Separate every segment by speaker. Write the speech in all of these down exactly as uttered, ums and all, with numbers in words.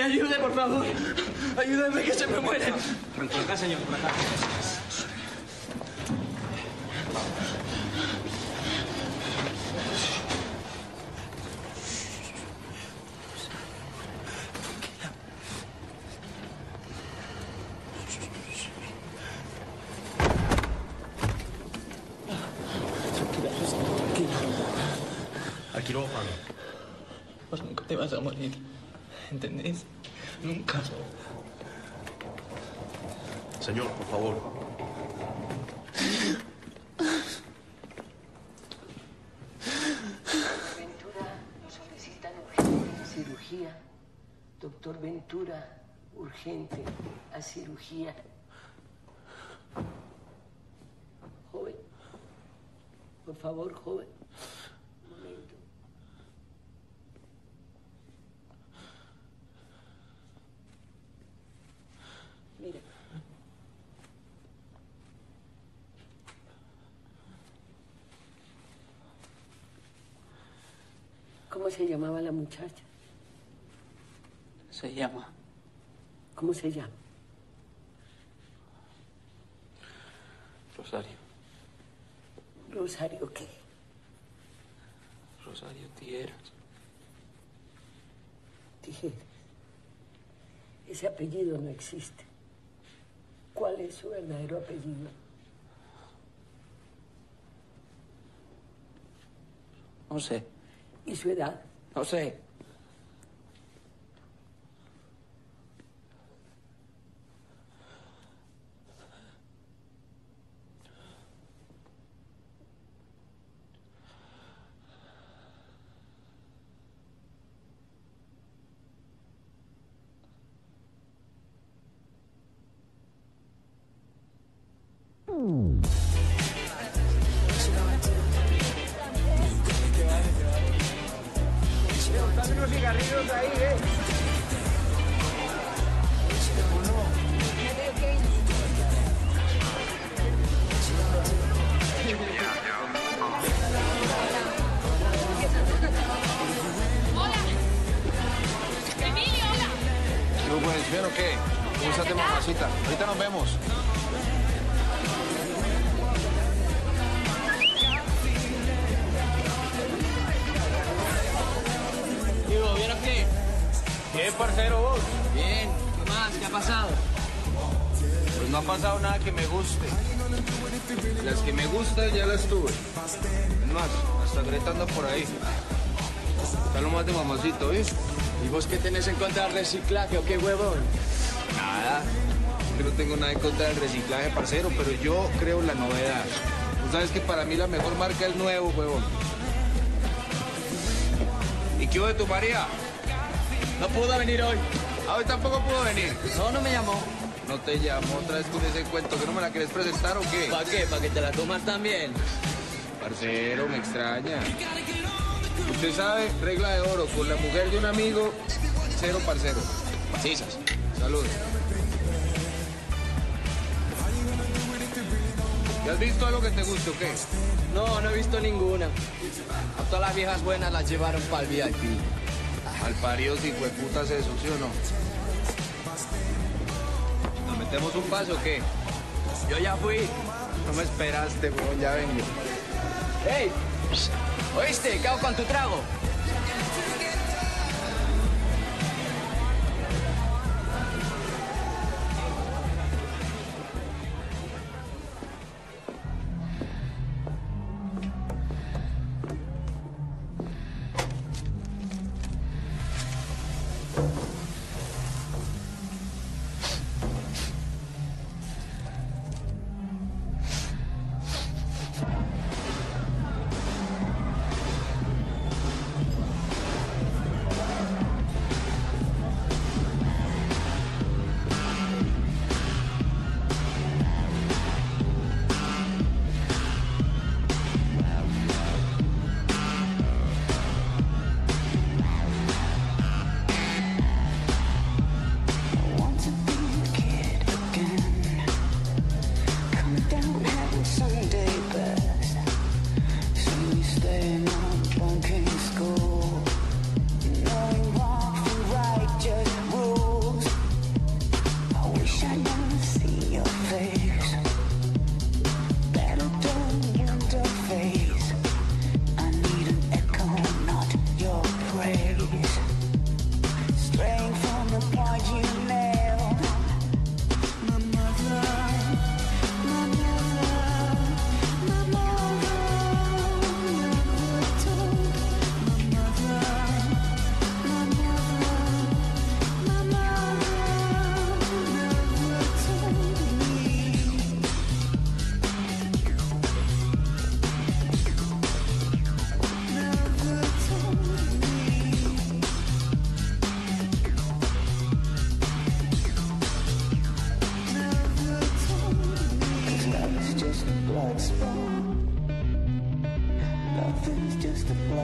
Speaker 1: me ayude, por favor. Ayúdeme, que se me muere.
Speaker 2: Por acá, señor, por acá.
Speaker 1: Al quirófano. Vos nunca te vas a morir. ¿Entendés? Nunca.
Speaker 3: Señor, por favor.
Speaker 4: Ventura, nos solicitan urgente cirugía. Doctor Ventura, urgente a cirugía. Joven. Por favor, joven. Un momento. Mira. ¿Cómo se llamaba la muchacha?
Speaker 1: Se llama.
Speaker 4: ¿Cómo se llama?
Speaker 1: Rosario.
Speaker 4: ¿Rosario qué?
Speaker 1: Rosario Tijeras.
Speaker 4: Tijeras. Ese apellido no existe. ¿Cuál es su verdadero apellido?
Speaker 1: No sé.
Speaker 4: ¿Y su edad?
Speaker 1: No sé.
Speaker 5: Dame unos cigarrillos ahí, ¿eh?
Speaker 6: Hola. Emilio, hola.
Speaker 7: ¿Tú pues bien o qué? ¿Cómo estás de mamacita? Ahorita nos vemos.
Speaker 1: Digo, ¿bien o qué?
Speaker 7: ¿Qué, parcero, vos?
Speaker 1: Bien. ¿Qué más? ¿Qué ha pasado?
Speaker 7: Pues no ha pasado nada que me guste. Las que me gustan ya las tuve. Es más, hasta Greta anda por ahí. Está lo más de mamacito, ¿ves?
Speaker 1: ¿Y vos qué tenés en contra del reciclaje o qué, huevón?
Speaker 7: Nada. Yo no tengo nada en contra del reciclaje, parcero, pero yo creo en la novedad. Tú sabes que para mí la mejor marca es el nuevo, huevón. ¿Y qué hubo de tu María?
Speaker 1: No pudo venir hoy.
Speaker 7: Ah, hoy tampoco pudo venir.
Speaker 1: No, no me llamó.
Speaker 7: No te llamo otra vez con ese cuento, ¿que no me la querés presentar o qué?
Speaker 1: ¿Para qué? ¿Para que te la comas también?
Speaker 7: Parcero, me extraña. Usted sabe, regla de oro, con la mujer de un amigo, cero parcero.
Speaker 1: Cisas.
Speaker 7: Salud. ¿Ya has visto algo que te guste o qué?
Speaker 1: No, no he visto ninguna. A todas las viejas buenas las llevaron para el V I P.
Speaker 7: Al parido si fue putas eso, ¿sí o no? ¿Nos metemos un paso o qué?
Speaker 1: Yo ya fui.
Speaker 7: No me esperaste, weón, ya vengo.
Speaker 1: ¡Ey! ¿Oíste? ¿Qué hago con tu trago?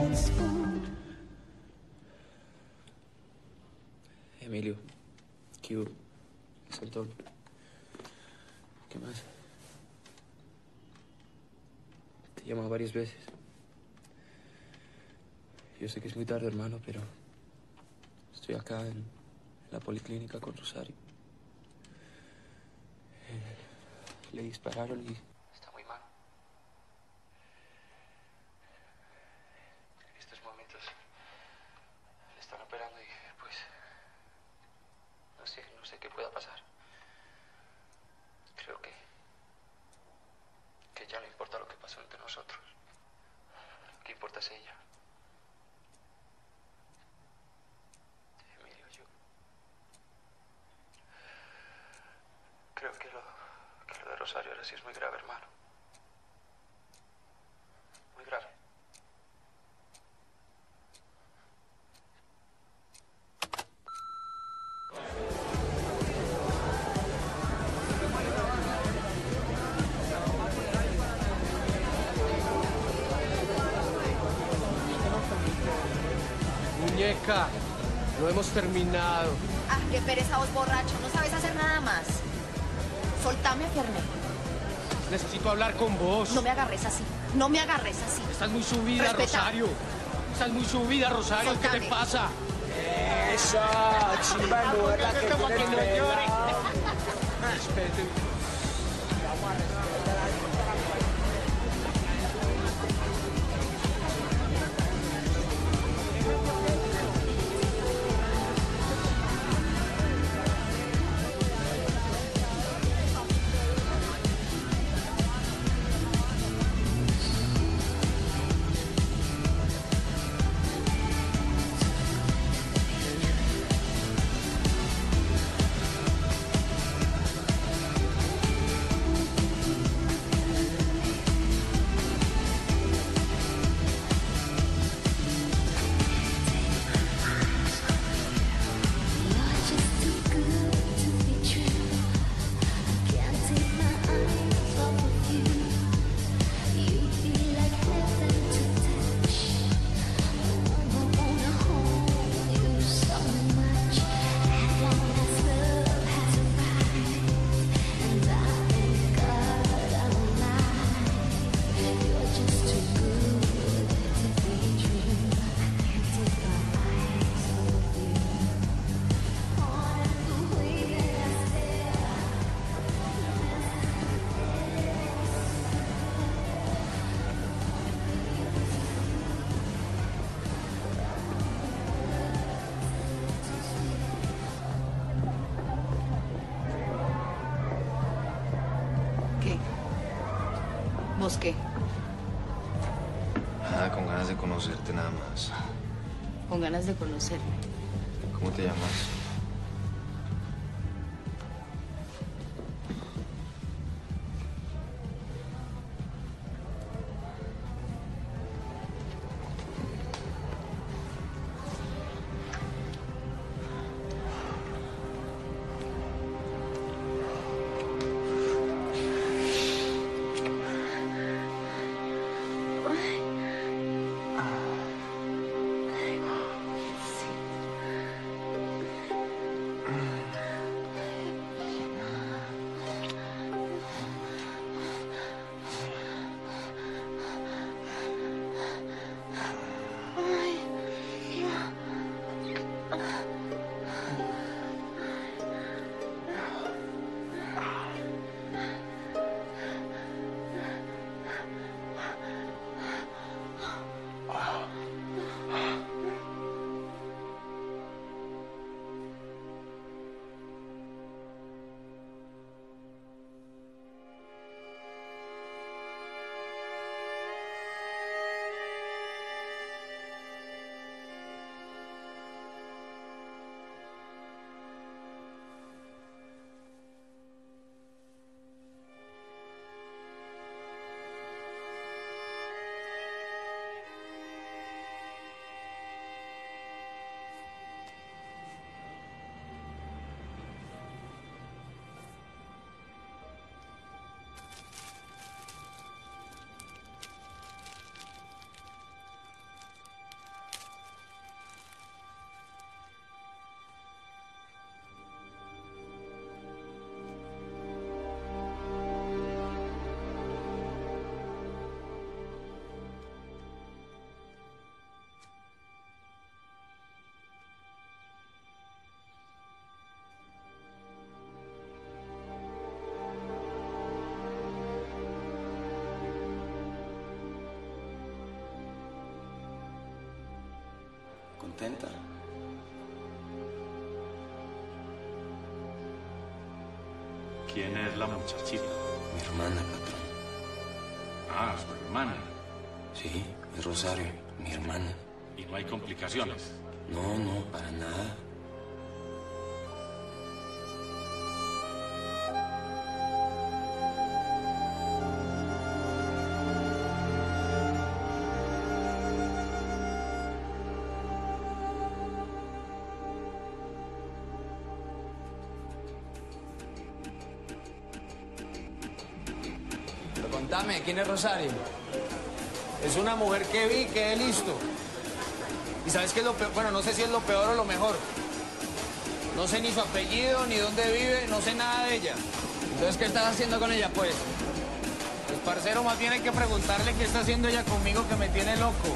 Speaker 1: Emilio, ¿qué hubo? ¿Es el doble? ¿Qué más? Te he llamado varias veces. Yo sé que es muy tarde, hermano, pero estoy acá en la policlínica con Rosario. Eh, le dispararon y está muy mal. En estos momentos le están operando y pues no sé, no sé qué pueda pasar. Creo que que ya no importa lo que pasó entre nosotros. Lo que importa es ella. Emilio, yo creo que lo, que lo de Rosario ahora sí es muy grave, hermano. Muy grave.
Speaker 7: Muñeca, lo hemos terminado.
Speaker 6: Ah, qué pereza vos, borracho. No sabes hacer nada más. Soltame a Fernet.
Speaker 7: Necesito hablar con vos.
Speaker 6: No me agarres así. No me agarres así.
Speaker 7: Estás muy subida,
Speaker 6: Respeta.
Speaker 7: Rosario. Estás muy subida, Rosario. ¿Qué
Speaker 6: Soltame.
Speaker 7: te pasa?
Speaker 2: Esa chimba de mujer la que
Speaker 7: Para que
Speaker 2: tiene
Speaker 7: no
Speaker 2: pela.
Speaker 7: llore. Respete.
Speaker 6: ¿Qué? ¿Vos qué?
Speaker 3: Nada, con ganas de conocerte nada más.
Speaker 6: Con ganas de conocerme.
Speaker 3: ¿Cómo te llamas? contenta?
Speaker 5: ¿Quién es la muchachita?
Speaker 3: Mi hermana, patrón.
Speaker 5: Ah, su hermana.
Speaker 3: Sí, es Rosario, mi hermana.
Speaker 5: ¿Y no hay complicaciones?
Speaker 3: No, no, para nada.
Speaker 2: Pero contame, ¿quién es Rosario? Es una mujer que vi, que he listo. ¿Y sabes qué es lo peor? Bueno, no sé si es lo peor o lo mejor. No sé ni su apellido, ni dónde vive, no sé nada de ella. Entonces, ¿qué estás haciendo con ella, pues? Pues, parcero, más bien hay que preguntarle qué está haciendo ella conmigo, que me tiene loco.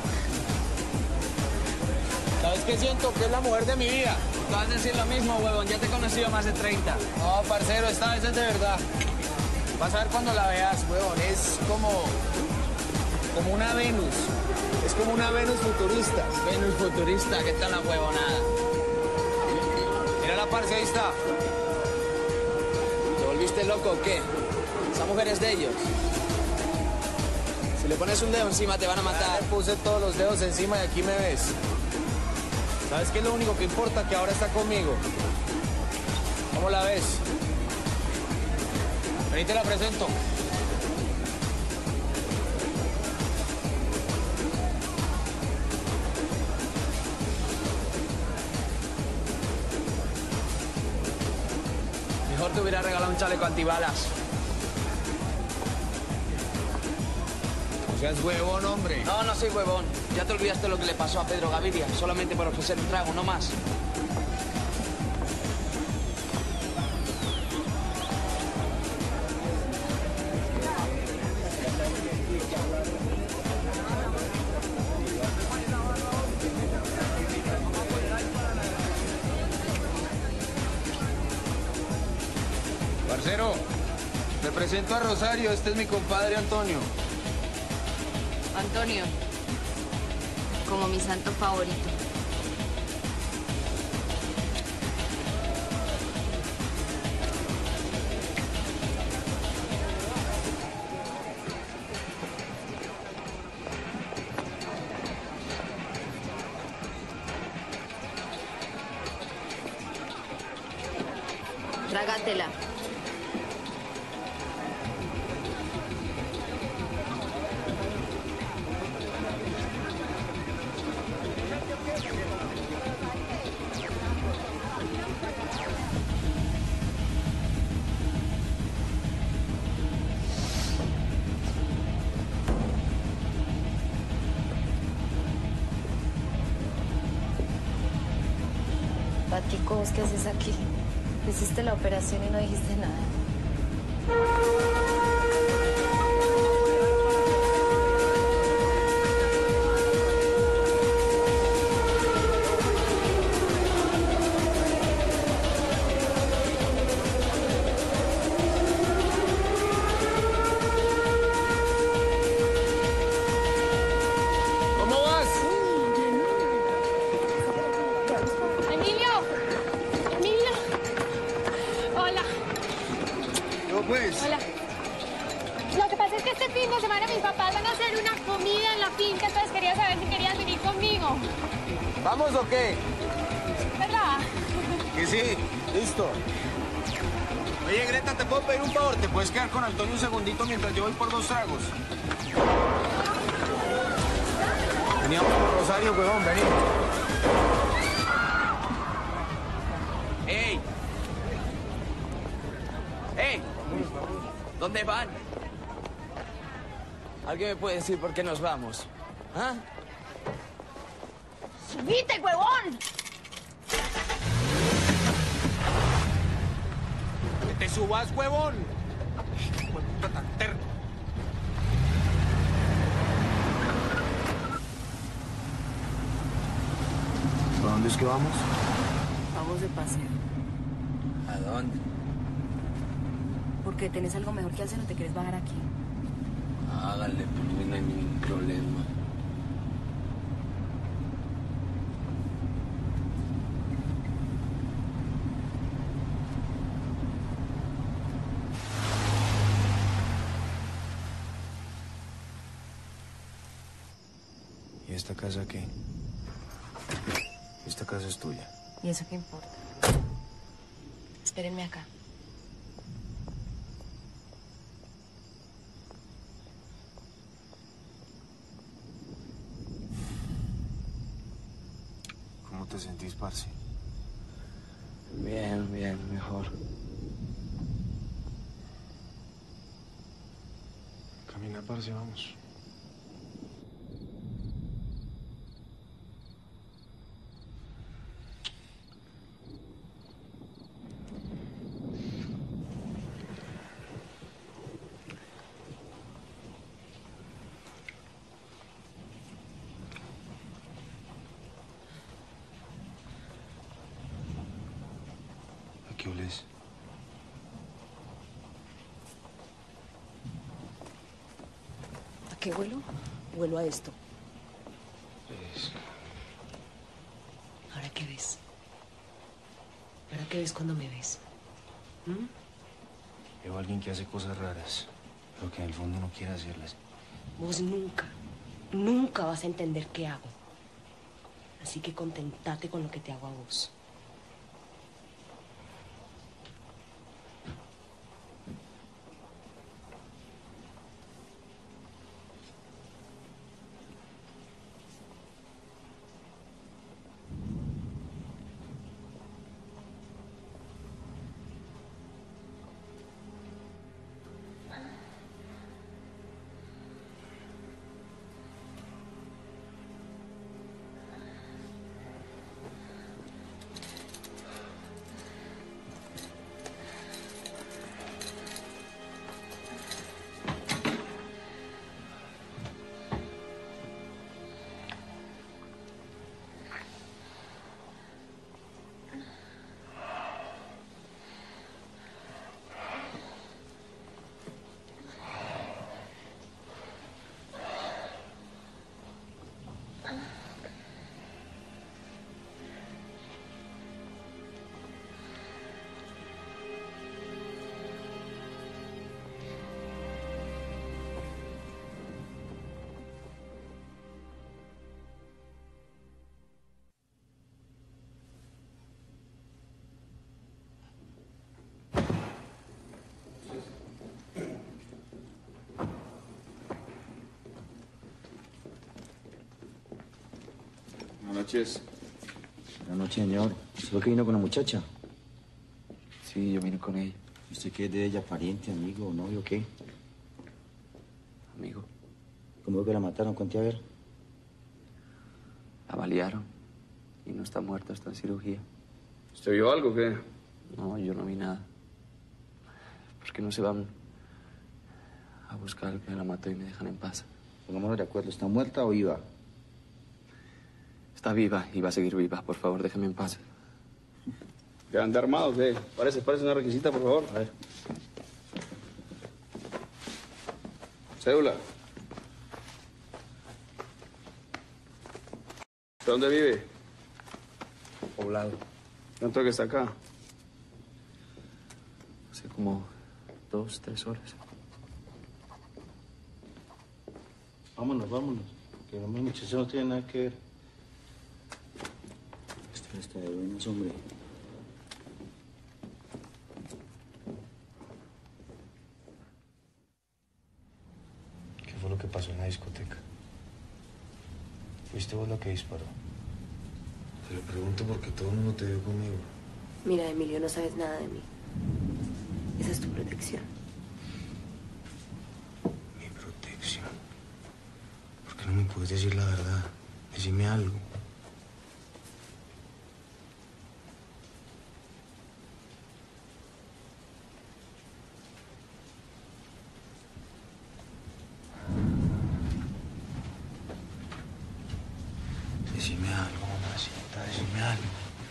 Speaker 2: ¿Sabes qué siento? Que es la mujer de mi vida. Tú vas a decir lo mismo, huevón. Ya te he conocido más de treinta. No, parcero, esta vez es de verdad. Vas a ver cuando la veas, huevón. Es como... como una Venus. Es como una Venus futurista. Venus futurista, ¿qué tal la huevonada? Mira la parce, ahí está. ¿Te volviste loco o qué? Esa mujer es de ellos. Si le pones un dedo encima te van a matar. Le puse todos los dedos encima y aquí me ves. ¿Sabes qué es lo único que importa? Que ahora está conmigo. ¿Cómo la ves? Vení, te la presento. Mejor te hubiera regalado un chaleco antibalas. O sea, es huevón, hombre. No, no soy huevón. Ya te olvidaste lo que le pasó a Pedro Gaviria, solamente por ofrecer un trago, no más. Parcero, te presento a Rosario, este es mi compadre Antonio.
Speaker 8: Antonio, como mi santo favorito. Trágatela. Patico, ¿vos qué haces aquí? Hiciste la operación y no dijiste nada.
Speaker 2: ¿Cómo vas?
Speaker 9: Emilio, Emilio. Hola.
Speaker 2: ¿Cómo pues?
Speaker 9: Hola. Lo que pasa es que este fin de semana mis papás van a hacer una comida en la finca, entonces quería saber si querías venir conmigo.
Speaker 2: ¿Vamos o qué?
Speaker 9: ¿Verdad?
Speaker 2: Que sí, listo. Oye, Greta, ¿te puedo pedir un favor? ¿Te puedes quedar con Antonio un segundito mientras yo voy por dos tragos? Veníamos por Rosario, huevón, vení. ¡Ey! ¡Ey! ¿Dónde van? ¿Alguien me puede decir por qué nos vamos? ¿Ah?
Speaker 9: ¡Subite, huevón!
Speaker 2: ¡Que te subas, huevón! ¡Hijo de puta tan terco! ¿A dónde es que vamos?
Speaker 8: Vamos de paseo.
Speaker 2: ¿A dónde?
Speaker 8: Porque tenés algo mejor que hacer, no te quieres bajar aquí.
Speaker 3: Hágale, pues no hay ningún problema.
Speaker 7: ¿Y esta casa qué? Esta casa es tuya.
Speaker 8: ¿Y eso qué importa? Espérenme acá.
Speaker 7: ¿Cómo te sentís, parce?
Speaker 1: Bien, bien, mejor.
Speaker 7: Camina, parce, vamos. ¿A qué olés?
Speaker 6: ¿A qué huelo? Huelo a esto.
Speaker 7: Es...
Speaker 6: ¿Ahora qué ves? ¿Ahora qué ves cuando me ves? ¿Mm?
Speaker 7: Veo a alguien que hace cosas raras, pero que en el fondo no quiere hacerlas.
Speaker 6: Vos nunca, nunca vas a entender qué hago. Así que contentate con lo que te hago a vos.
Speaker 10: Buenas noches.
Speaker 11: Buenas noches, señor. ¿Usted fue que vino con la muchacha?
Speaker 1: Sí, yo vine con ella.
Speaker 11: ¿Usted qué es de ella? ¿Pariente, amigo, novio o qué?
Speaker 1: Amigo.
Speaker 11: ¿Cómo fue que la mataron? Cuente a ver.
Speaker 1: La balearon. Y no está muerta, está en cirugía.
Speaker 10: ¿Usted vio algo o qué?
Speaker 1: No, yo no vi nada. ¿Por qué no se van a buscar al que la mató y me dejan en paz?
Speaker 11: Pongámonos de acuerdo. ¿Está muerta o viva?
Speaker 1: Está viva y va a seguir viva. Por favor, déjeme en paz.
Speaker 10: ¿Que anda armado o qué? Parece, parece una requisita, por favor.
Speaker 11: A ver.
Speaker 10: Cédula. ¿De dónde vive?
Speaker 1: Poblado.
Speaker 10: ¿Cuánto que está acá?
Speaker 1: Hace como dos, tres horas.
Speaker 11: Vámonos, vámonos. Que los muchachos no tienen nada que ver. Esto está de buenas, hombre.
Speaker 7: ¿Qué fue lo que pasó en la discoteca? ¿Fuiste vos lo que disparó? Te lo pregunto porque todo el mundo te vio conmigo.
Speaker 6: Mira, Emilio, no sabes nada de mí. Esa es tu protección.
Speaker 7: Mi protección. ¿Por qué no me puedes decir la verdad? Decime algo. Decime algo, mamacita, decime algo.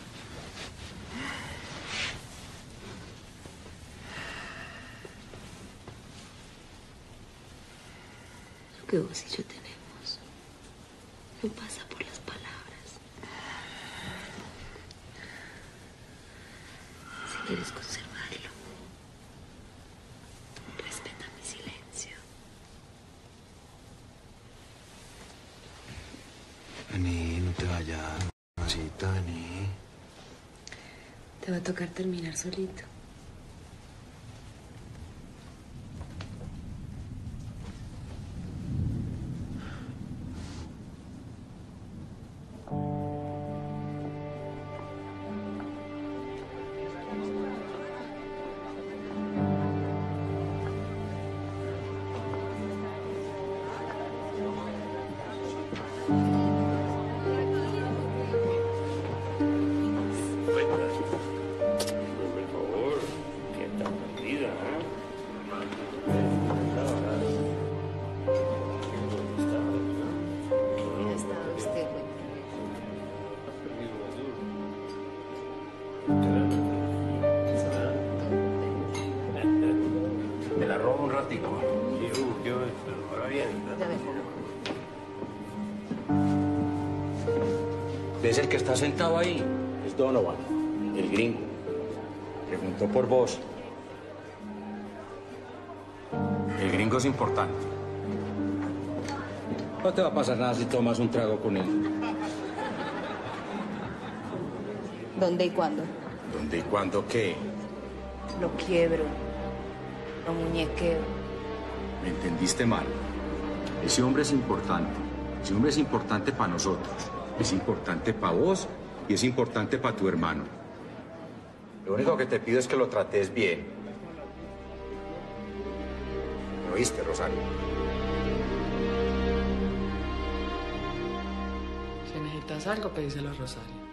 Speaker 6: Lo que vos y yo tenemos no pasa por las palabras. Si quieres conservarlo, respeta mi silencio.
Speaker 3: Vení, no te vayas, mamacita, vení.
Speaker 6: Te va a tocar terminar solito.
Speaker 3: Me la robo un ratico. Yo, yo, pero ahora bien. ¿Ves el que está sentado ahí? Es Donovan, el gringo. Preguntó por vos. El gringo es importante. No te va a pasar nada si tomas un trago con él.
Speaker 6: ¿Dónde y cuándo?
Speaker 3: ¿Dónde y cuándo qué?
Speaker 6: Lo quiebro. Lo muñequeo.
Speaker 3: Me entendiste mal. Ese hombre es importante. Ese hombre es importante para nosotros. Es importante para vos y es importante para tu hermano. Lo único que te pido es que lo trates bien. ¿Me oíste, Rosario?
Speaker 2: Si necesitas algo, pedíselo a Rosario.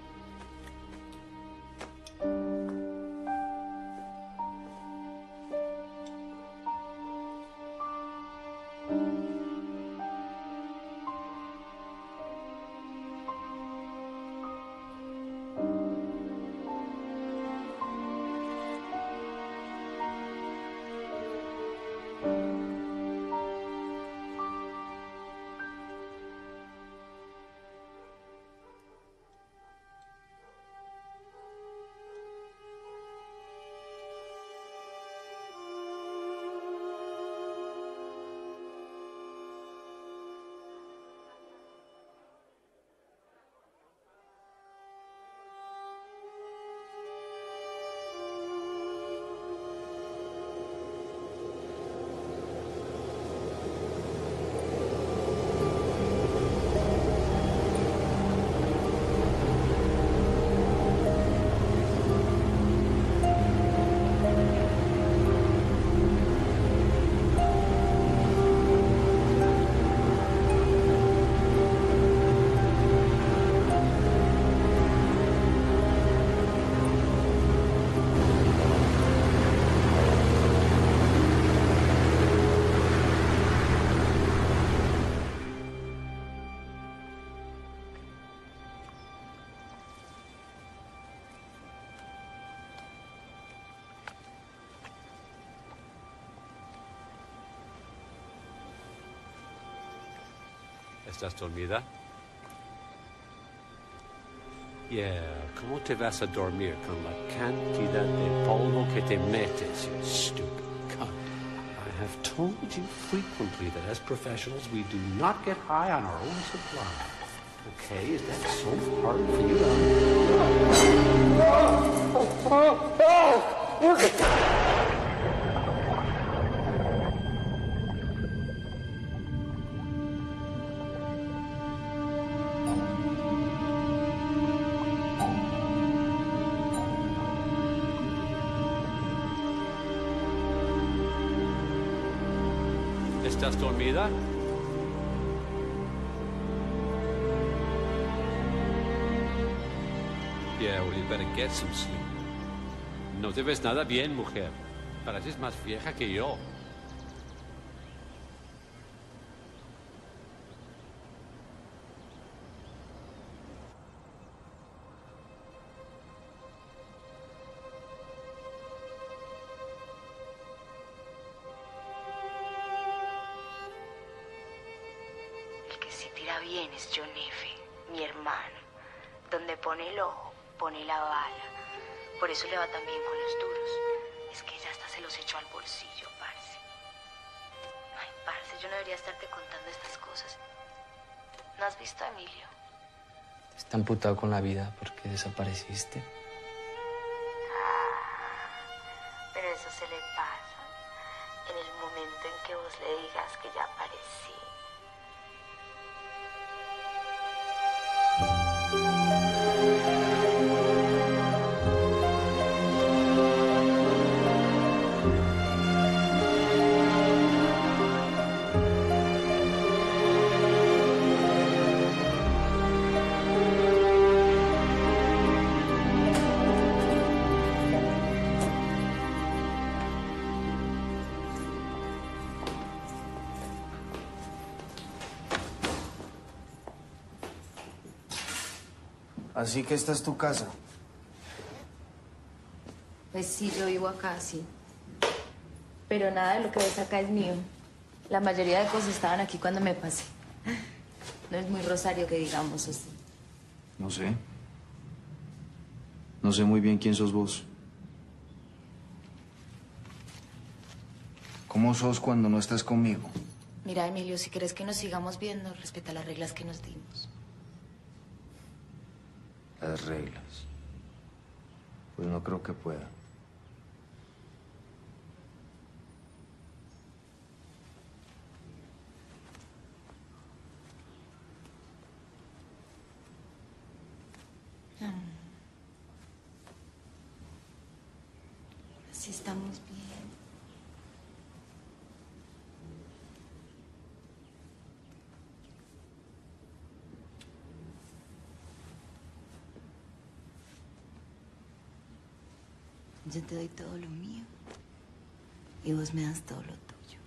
Speaker 12: ¿Estás dormida? Yeah, ¿cómo te vas a dormir con la cantidad de polvo que te metes, you stupid cunt? I have told you frequently that as professionals we do not get high on our own supply. Okay, is that so hard for you to... ¿Estás dormida? Yeah, well, you better get some sleep. No te ves nada bien, mujer. Pareces más vieja que yo.
Speaker 6: Bien es John F., mi hermano. Donde pone el ojo, pone la bala. Por eso le va tan bien con los duros. Es que ya hasta se los echó al bolsillo, parce. Ay, parce, yo no debería estarte contando estas cosas. ¿No has visto a Emilio?
Speaker 2: Está amputado con la vida porque desapareciste.
Speaker 6: Ah, pero eso se le pasa en el momento en que vos le digas que ya aparecí.
Speaker 7: Así que esta es tu casa.
Speaker 8: Pues sí, yo vivo acá, sí. Pero nada de lo que ves acá es mío. La mayoría de cosas estaban aquí cuando me pasé. No es muy Rosario que digamos así.
Speaker 7: No sé. No sé muy bien quién sos vos. ¿Cómo sos cuando no estás conmigo?
Speaker 8: Mira, Emilio, si quieres que nos sigamos viendo, respeta las reglas que nos dimos.
Speaker 7: Las reglas. Pues no creo que pueda.
Speaker 8: No. Así estamos bien. Yo te doy todo lo mío y vos me das todo lo tuyo.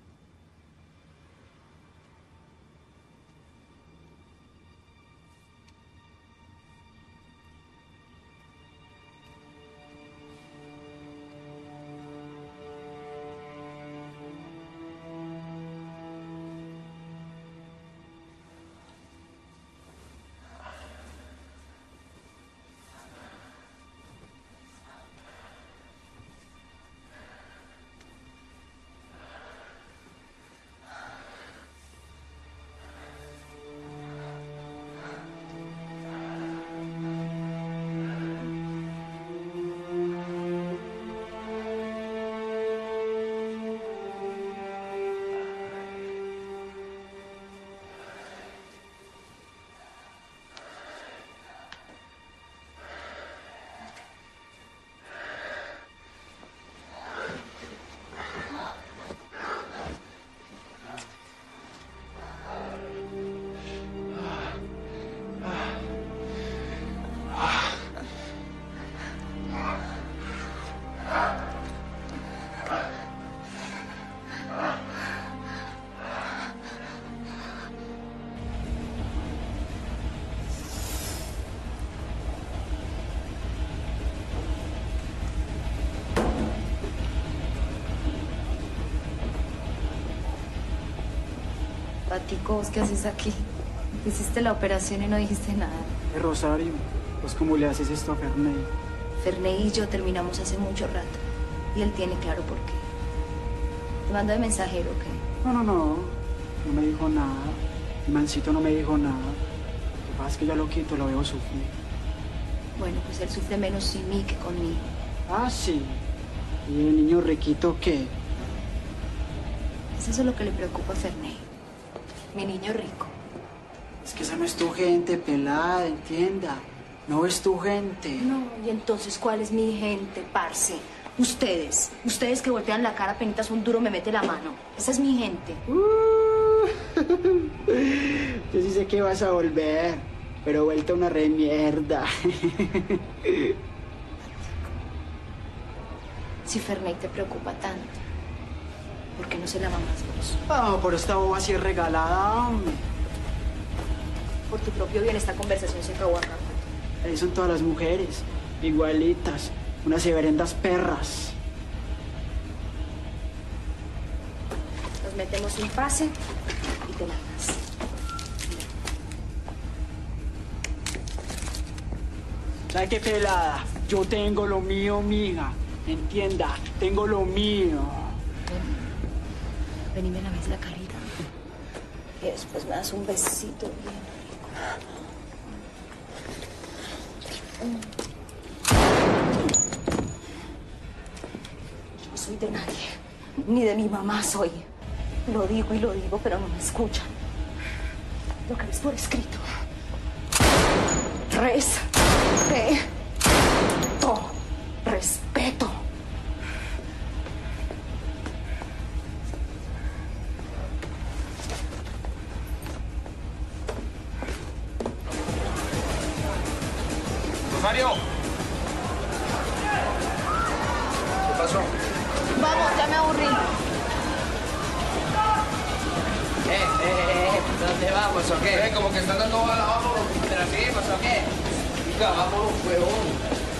Speaker 8: Patico, ¿vos qué haces aquí? Hiciste la operación y no dijiste nada.
Speaker 13: Eh, Rosario, ¿pues cómo le haces esto a Ferney?
Speaker 8: Ferney y yo terminamos hace mucho rato. Y él tiene claro por qué. ¿Te mando de mensajero o qué?
Speaker 13: No, no, no. No me dijo nada. Mi mancito no me dijo nada. Lo que pasa es que ya lo quito, lo veo sufrir.
Speaker 8: Bueno, pues él sufre menos sin mí que conmigo.
Speaker 13: Ah, sí. ¿Y el niño riquito qué?
Speaker 8: Es eso lo que le preocupa a Ferney. Mi niño rico.
Speaker 13: Es que esa no es tu gente, pelada, entienda. No es tu gente.
Speaker 8: No, y entonces, ¿cuál es mi gente, parce? Ustedes. Ustedes que voltean la cara penitas un duro me mete la mano. Esa es mi gente.
Speaker 13: Uh, yo sí sé que vas a volver, pero vuelta una re mierda.
Speaker 8: Si Ferney te preocupa tanto, ¿por qué no se lava más vos?
Speaker 13: Ah, por esta boba así regalada, hombre.
Speaker 8: Por tu propio bien, esta conversación se acabó acá.
Speaker 13: Ahí son todas las mujeres, igualitas, unas severendas perras.
Speaker 8: Nos metemos un pase y te largas.
Speaker 13: ¿Sabe qué, pelada? Yo tengo lo mío, miga. Entienda, tengo lo mío.
Speaker 8: Ven y me laves la carita. Y después me das un besito bien rico. Yo no soy de nadie, ni de mi mamá soy. Lo digo y lo digo, pero no me escuchan. Lo que ves por escrito. Respeto. Respeto.
Speaker 7: Rosario. ¿Qué pasó?
Speaker 8: Vamos, ya me aburrí.
Speaker 2: Eh, eh, eh, ¿dónde vamos o qué?
Speaker 7: Eh, como que están dando bala, vámonos.
Speaker 2: ¿Pero seguimos o qué?
Speaker 7: Venga, vámonos, huevón.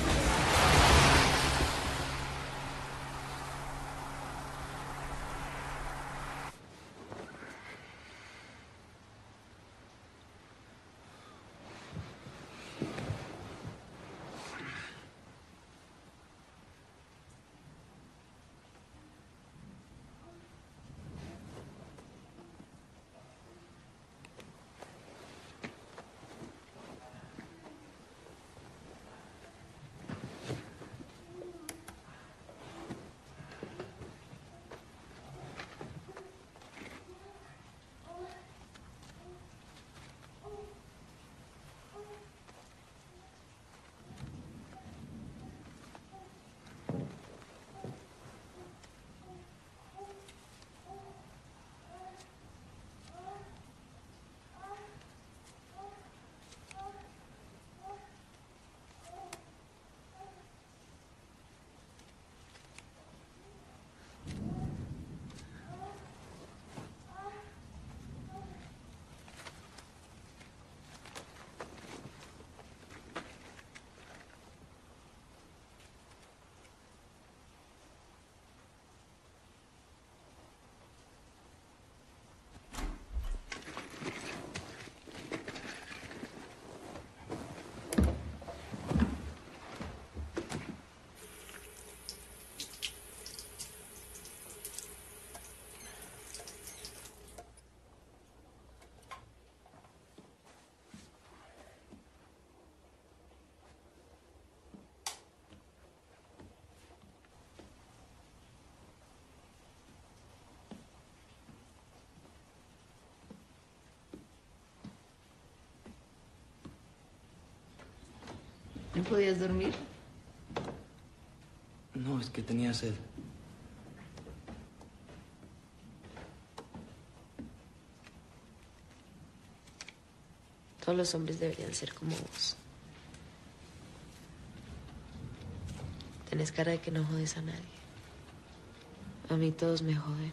Speaker 8: ¿No podías dormir?
Speaker 2: No, es que tenía sed.
Speaker 8: Todos los hombres deberían ser como vos. Tenés cara de que no jodes a nadie. A mí todos me joden.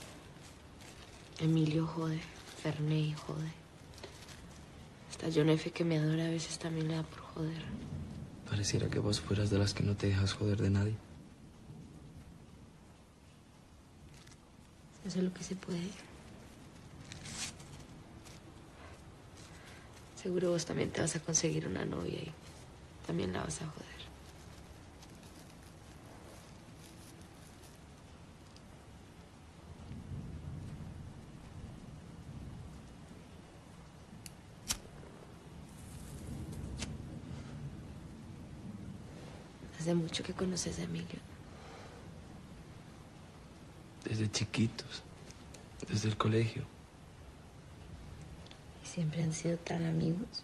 Speaker 8: Emilio jode, Ferney jode. Hasta John F., que me adora, a veces también le da por joder.
Speaker 2: Pareciera que vos fueras de las que no te dejas joder de nadie.
Speaker 8: Eso es lo que se puede. Seguro vos también te vas a conseguir una novia y también la vas a joder. Hace mucho que conoces a Emilio.
Speaker 2: Desde chiquitos, desde el colegio.
Speaker 8: ¿Y siempre han sido tan amigos?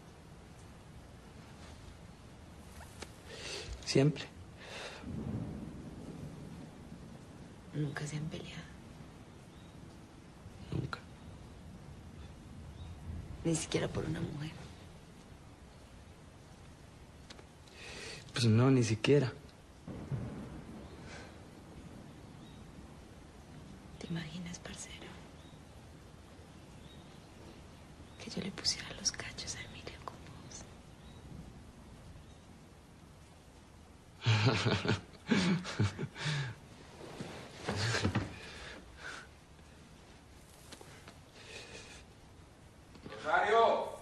Speaker 2: Siempre.
Speaker 8: Nunca se han peleado.
Speaker 2: Nunca.
Speaker 8: Ni siquiera por una mujer.
Speaker 2: Pues no, ni siquiera.
Speaker 8: ¿Te imaginas, parcero? Que yo le pusiera los cachos a Emilio con vos.
Speaker 7: Rosario.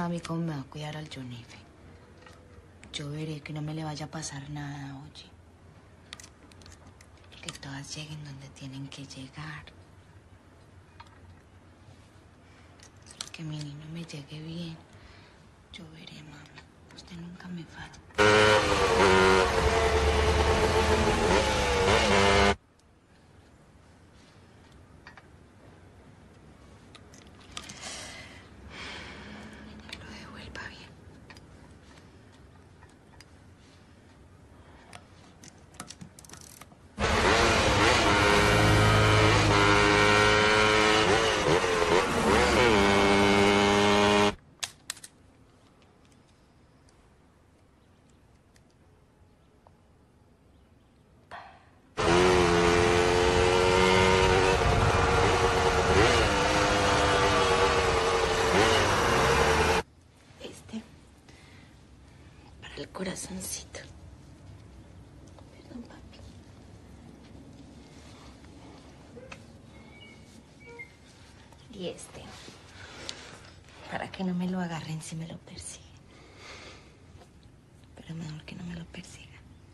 Speaker 8: mami cómo me va a cuidar al Jonefe. Yo veré que no me le vaya a pasar nada, oye. Que todas lleguen donde tienen que llegar. Que mi niño me llegue bien. Yo veré, mami. Usted nunca me falla. Lo devuelva bien. El corazoncito. Perdón, papi. Y este, para que no me lo agarren si me lo persiguen. Pero mejor que no me lo persigan.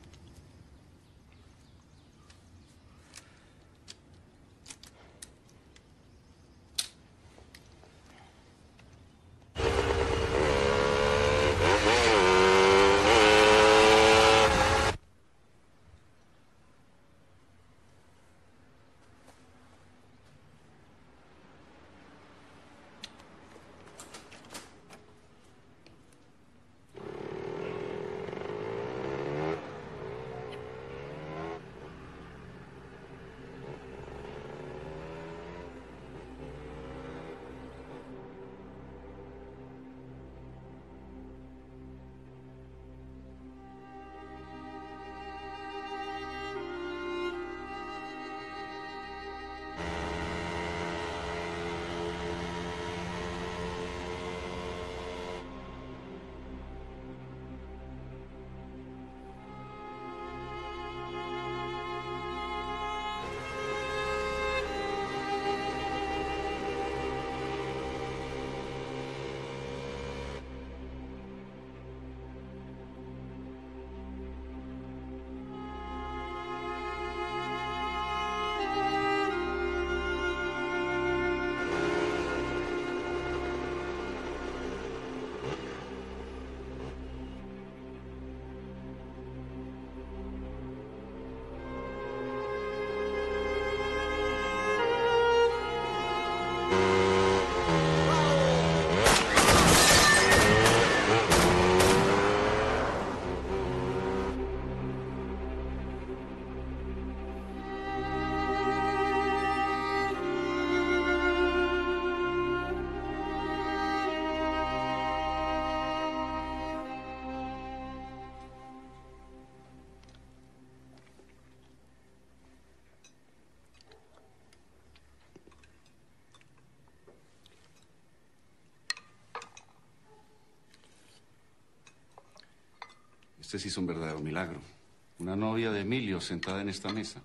Speaker 14: Este sí es un verdadero milagro. Una novia de Emilio sentada en esta mesa.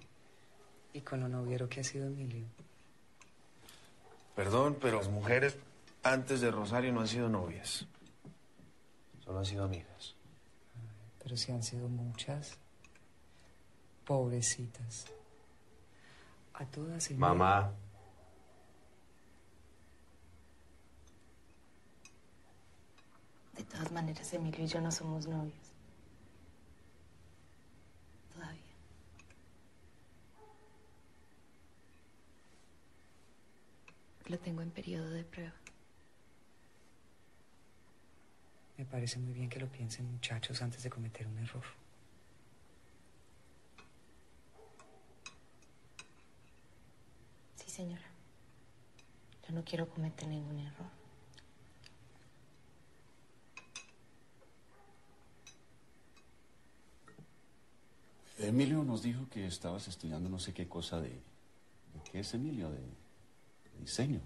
Speaker 15: Y con lo noviero que ha sido Emilio.
Speaker 16: Perdón, pero las mujeres antes de Rosario no han sido novias. Solo han sido amigas.
Speaker 15: Pero sí han sido muchas. Pobrecitas. A todas Emilio.
Speaker 16: Mamá.
Speaker 8: De todas maneras, Emilio y yo no somos novios. Todavía. Lo tengo en periodo de prueba.
Speaker 15: Me parece muy bien que lo piensen, muchachos, antes de cometer un error.
Speaker 8: Sí, señora. Yo no quiero cometer ningún error.
Speaker 14: Emilio nos dijo que estabas estudiando no sé qué cosa de... ¿De qué es, Emilio? De, de diseño.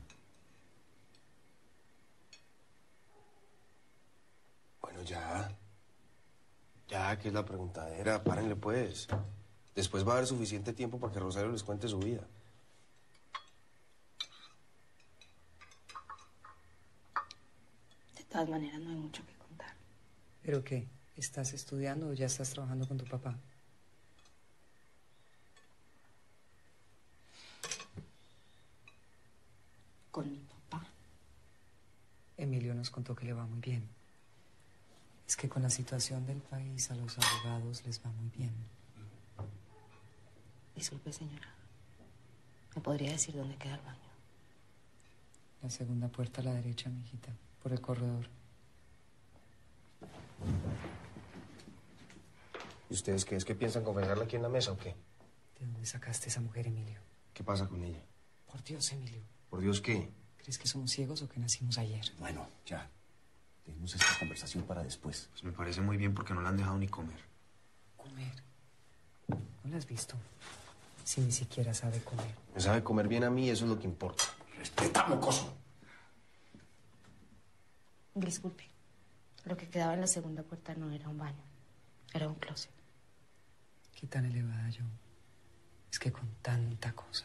Speaker 16: Bueno, ya. Ya, que es la preguntadera. Párenle, pues. Después va a haber suficiente tiempo para que Rosario les cuente su vida.
Speaker 8: De
Speaker 6: todas maneras, no hay mucho que contar.
Speaker 15: ¿Pero qué? ¿Estás estudiando o ya estás trabajando con tu papá?
Speaker 6: Con mi papá.
Speaker 15: Emilio nos contó que le va muy bien. Es que con la situación del país a los abogados les va muy bien.
Speaker 6: Disculpe, señora. ¿Me podría decir dónde queda el baño?
Speaker 15: La segunda puerta a la derecha, mijita, por el corredor.
Speaker 16: ¿Y ustedes qué? ¿Es que piensan confesarla aquí en la mesa o qué?
Speaker 15: ¿De dónde sacaste esa mujer, Emilio?
Speaker 16: ¿Qué pasa con ella?
Speaker 15: Por Dios, Emilio.
Speaker 16: ¿Por Dios qué?
Speaker 15: ¿Crees que somos ciegos o que nacimos ayer?
Speaker 14: Bueno, ya. Dejemos esta conversación para después.
Speaker 16: Pues me parece muy bien porque no la han dejado ni comer.
Speaker 15: ¿Comer? ¿No la has visto? Si ni siquiera sabe comer.
Speaker 16: Me sabe comer bien a mí, eso es lo que importa.
Speaker 14: Respeta, mocoso.
Speaker 6: Disculpe. Lo que quedaba en la segunda puerta no era un baño. Era un closet.
Speaker 15: ¿Qué tan elevada yo? Es que con tanta cosa.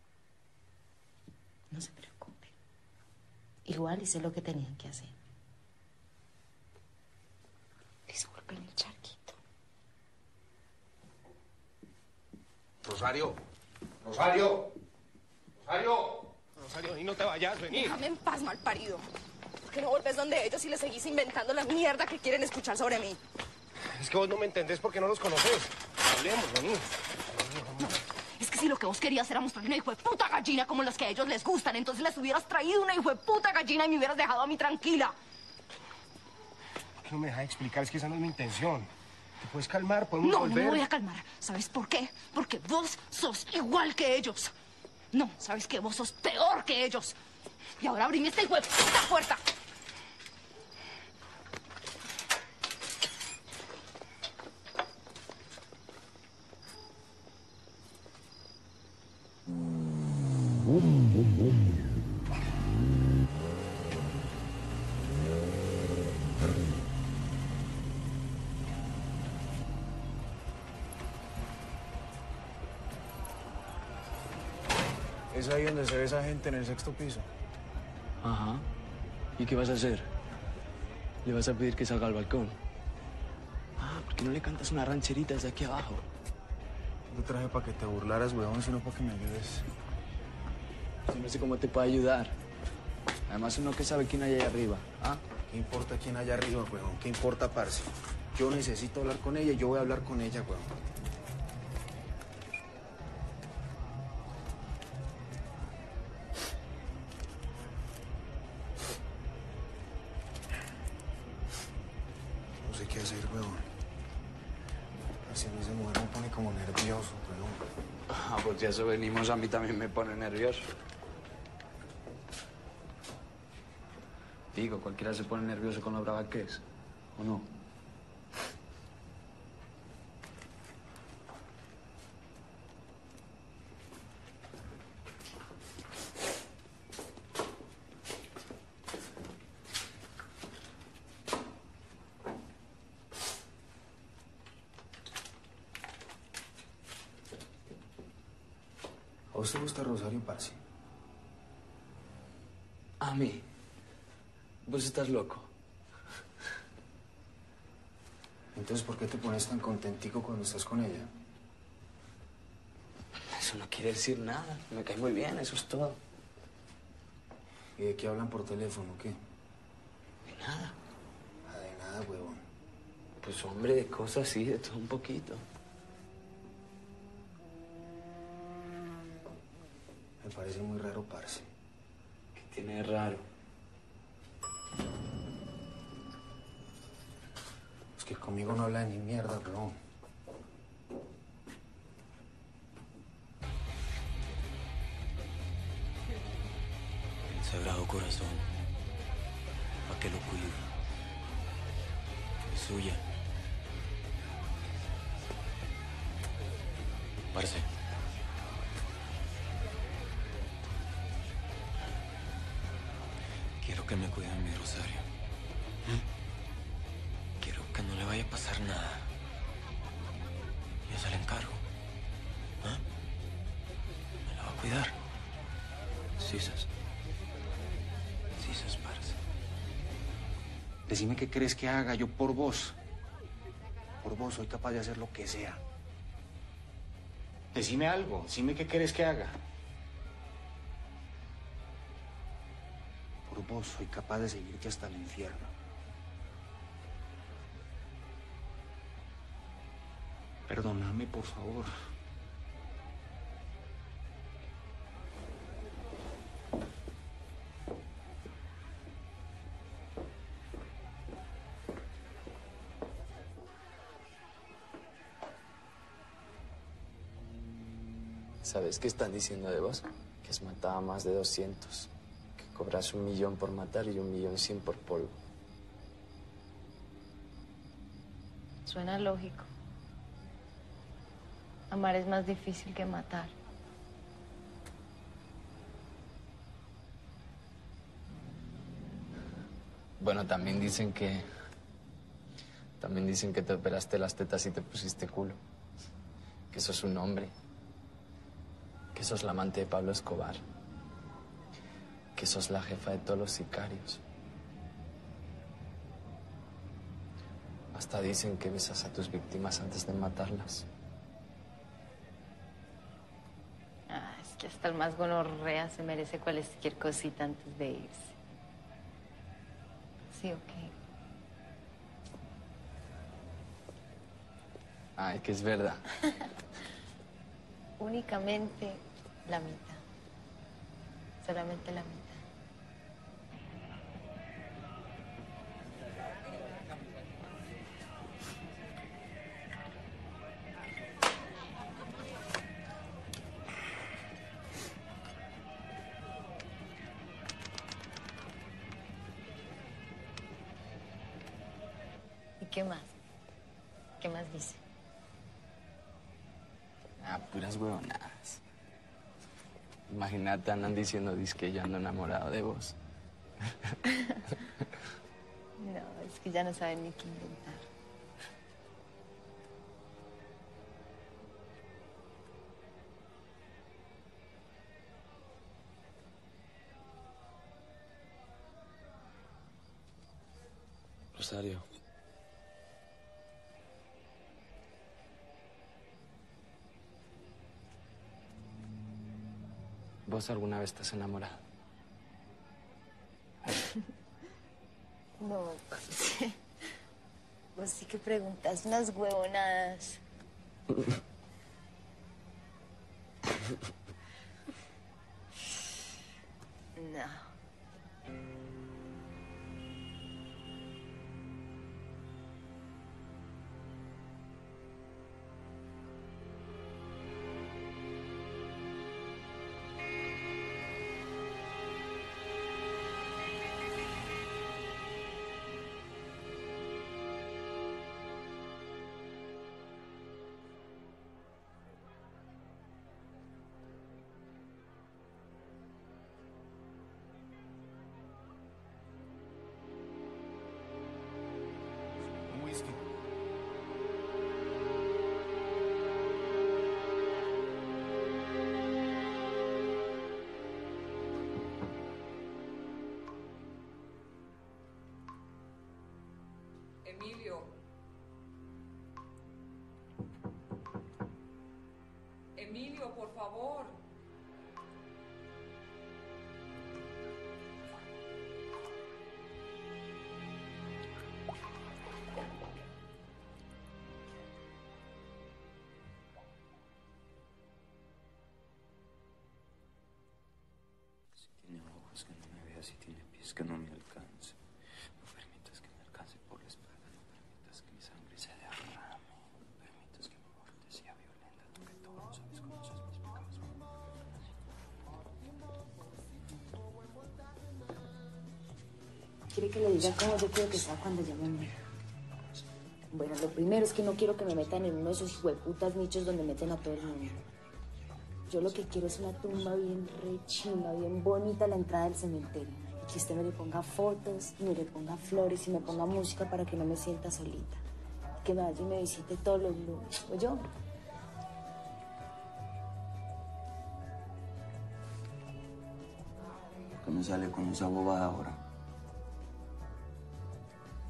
Speaker 6: No se preocupe. Igual hice lo que tenían que hacer. Disculpen el charquito.
Speaker 16: Rosario. Rosario. Rosario.
Speaker 17: Rosario, y no te vayas, vení.
Speaker 18: Déjame en paz, malparido. ¿Por qué no volvés donde ellos y les seguís inventando la mierda que quieren escuchar sobre mí?
Speaker 17: Es que vos no me entendés porque no los conoces. Hablemos, vení.
Speaker 18: No, es que si lo que vos querías era mostrarle una hijo de puta gallina como las que a ellos les gustan, entonces les hubieras traído una hijo de puta gallina y me hubieras dejado a mí tranquila.
Speaker 17: ¿Por qué no me dejas explicar? Es que esa no es mi intención. ¿Te puedes calmar? ¿Podemos
Speaker 18: No,
Speaker 17: volver?
Speaker 18: no me voy a calmar. ¿Sabes por qué? Porque vos sos igual que ellos. No, ¿sabes qué? Vos sos peor que ellos. Y ahora abrime esta hijo de puta puerta.
Speaker 13: ¿Es ahí donde se ve esa gente en el sexto piso?
Speaker 2: Ajá. ¿Y qué vas a hacer? ¿Le vas a pedir que salga al balcón? Ah, ¿por qué no le cantas una rancherita desde aquí abajo?
Speaker 13: No te traje para que te burlaras, weón, sino para que me ayudes.
Speaker 2: Yo no sé cómo te puede ayudar. Además, uno que sabe quién hay ahí arriba, ¿ah?
Speaker 16: ¿Qué importa quién hay arriba, weón? ¿Qué importa, parce? Yo necesito hablar con ella y yo voy a hablar con ella, weón. No sé qué hacer, weón. Si a mí esa mujer me pone como nervioso, weón.
Speaker 2: Ah, pues ya eso venimos, a mí también me pone nervioso. Digo, cualquiera se pone nervioso con lo brava que es, ¿o no?
Speaker 16: ¿A vos te gusta Rosario, parce?
Speaker 2: A mí. Vos estás loco.
Speaker 16: Entonces, ¿por qué te pones tan contentico cuando estás con ella?
Speaker 2: Eso no quiere decir nada. Me cae muy bien, eso es todo.
Speaker 16: ¿Y de qué hablan por teléfono, qué?
Speaker 2: De nada.
Speaker 16: Ah, de nada, huevón.
Speaker 2: Pues, hombre, de cosas sí, de todo un poquito.
Speaker 16: Me parece muy raro, parce.
Speaker 2: ¿Qué tiene de raro?
Speaker 16: Es que conmigo no habla ni mierda, huevón.
Speaker 19: El Sagrado Corazón, ¿para qué lo cuida? Es suya. Parce. Quiero que me cuiden mi Rosario. ¿Mm? Quiero que no le vaya a pasar nada. Yo se la encargo. ¿Ah? ¿Me la va a cuidar? Sí, sas. Sí, sas, parce.
Speaker 3: Decime qué crees que haga. Yo por vos. Por vos soy capaz de hacer lo que sea. Decime algo. Decime qué crees que haga. Por vos soy capaz de seguirte hasta el infierno. Perdóname, por favor.
Speaker 2: ¿Sabes qué están diciendo de vos? Que has matado a más de doscientos. Que cobras un millón por matar y un millón cien por polvo.
Speaker 8: Suena lógico. Amar es más difícil que matar.
Speaker 2: Bueno, también dicen que... También dicen que te operaste las tetas y te pusiste culo. Que sos un hombre. Que sos la amante de Pablo Escobar. Que sos la jefa de todos los sicarios. Hasta dicen que besas a tus víctimas antes de matarlas.
Speaker 8: Ah, es que hasta el más gonorrea se merece cualquier cosita antes de irse. Sí, ok.
Speaker 2: Ay, que es verdad.
Speaker 8: Únicamente la mitad. Solamente la mitad. ¿Y qué más? ¿Qué más dice?
Speaker 2: Ah, puras huevonadas. Imagínate, andan diciendo que yo ando enamorado de vos.
Speaker 8: No, es que ya no saben ni qué inventar.
Speaker 2: Rosario. ¿Vos alguna vez te has enamorado?
Speaker 8: No, parce. Vos sí que preguntas unas huevonadas. No.
Speaker 16: Un whisky.
Speaker 15: Emilio. Emilio, por favor.
Speaker 2: Si tiene ojos que no me vea, si tiene pies que no me alcance. No permitas que me alcance por la espalda, no permitas que mi sangre se derrame. No permitas que mi muerte sea violenta, tú que todo lo sabes, conoces mis pecados.
Speaker 8: ¿Quiere que le diga cómo yo quiero que sea cuando yo me muera? Bueno, lo primero es que no quiero que me metan en uno de esos hueputas nichos donde meten a todo el mundo. Yo lo que quiero es una tumba bien rechina, bien bonita a la entrada del cementerio. Y que usted me le ponga fotos, me le ponga flores y me ponga música para que no me sienta solita. Y que me vaya y me visite todos los lunes. ¿O yo?
Speaker 2: ¿Por qué me sale con esa bobada ahora?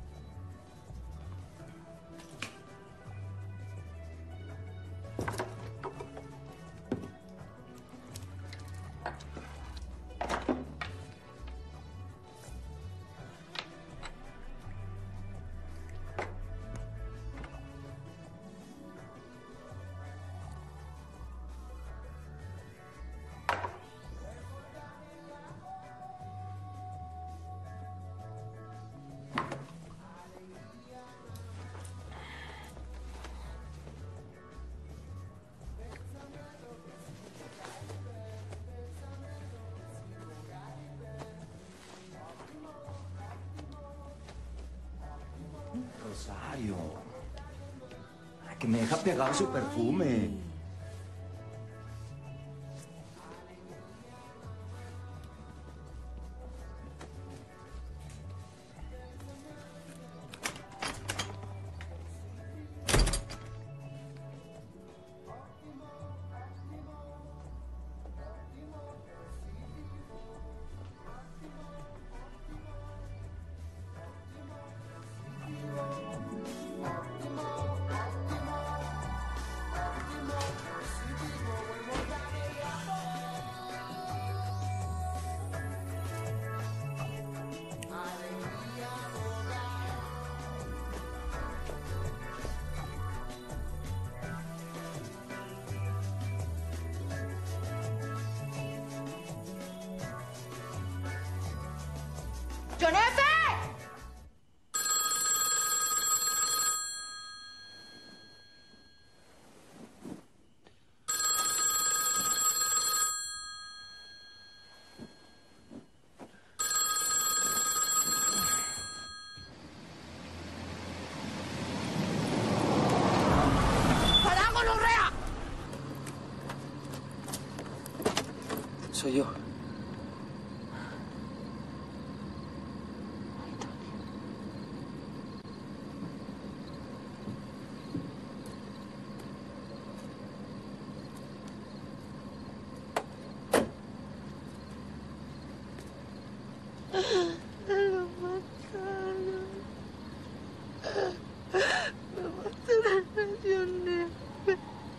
Speaker 20: Que me deja pegado su perfume.
Speaker 18: ¡John F! ¡Para, gonorrea!
Speaker 2: Soy yo.
Speaker 9: Lo mataron. Lo mataron a John F.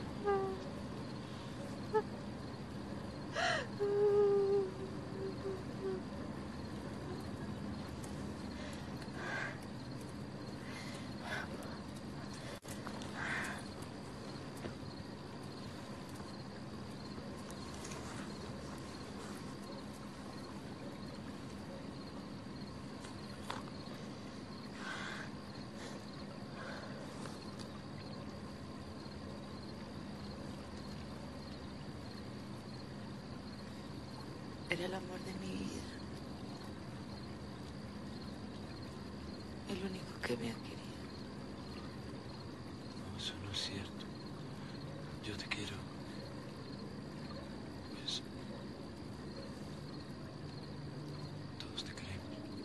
Speaker 9: Era el amor de mi vida. El único que me ha querido.
Speaker 19: No, eso no es cierto. Yo te quiero. Pues... todos te queremos.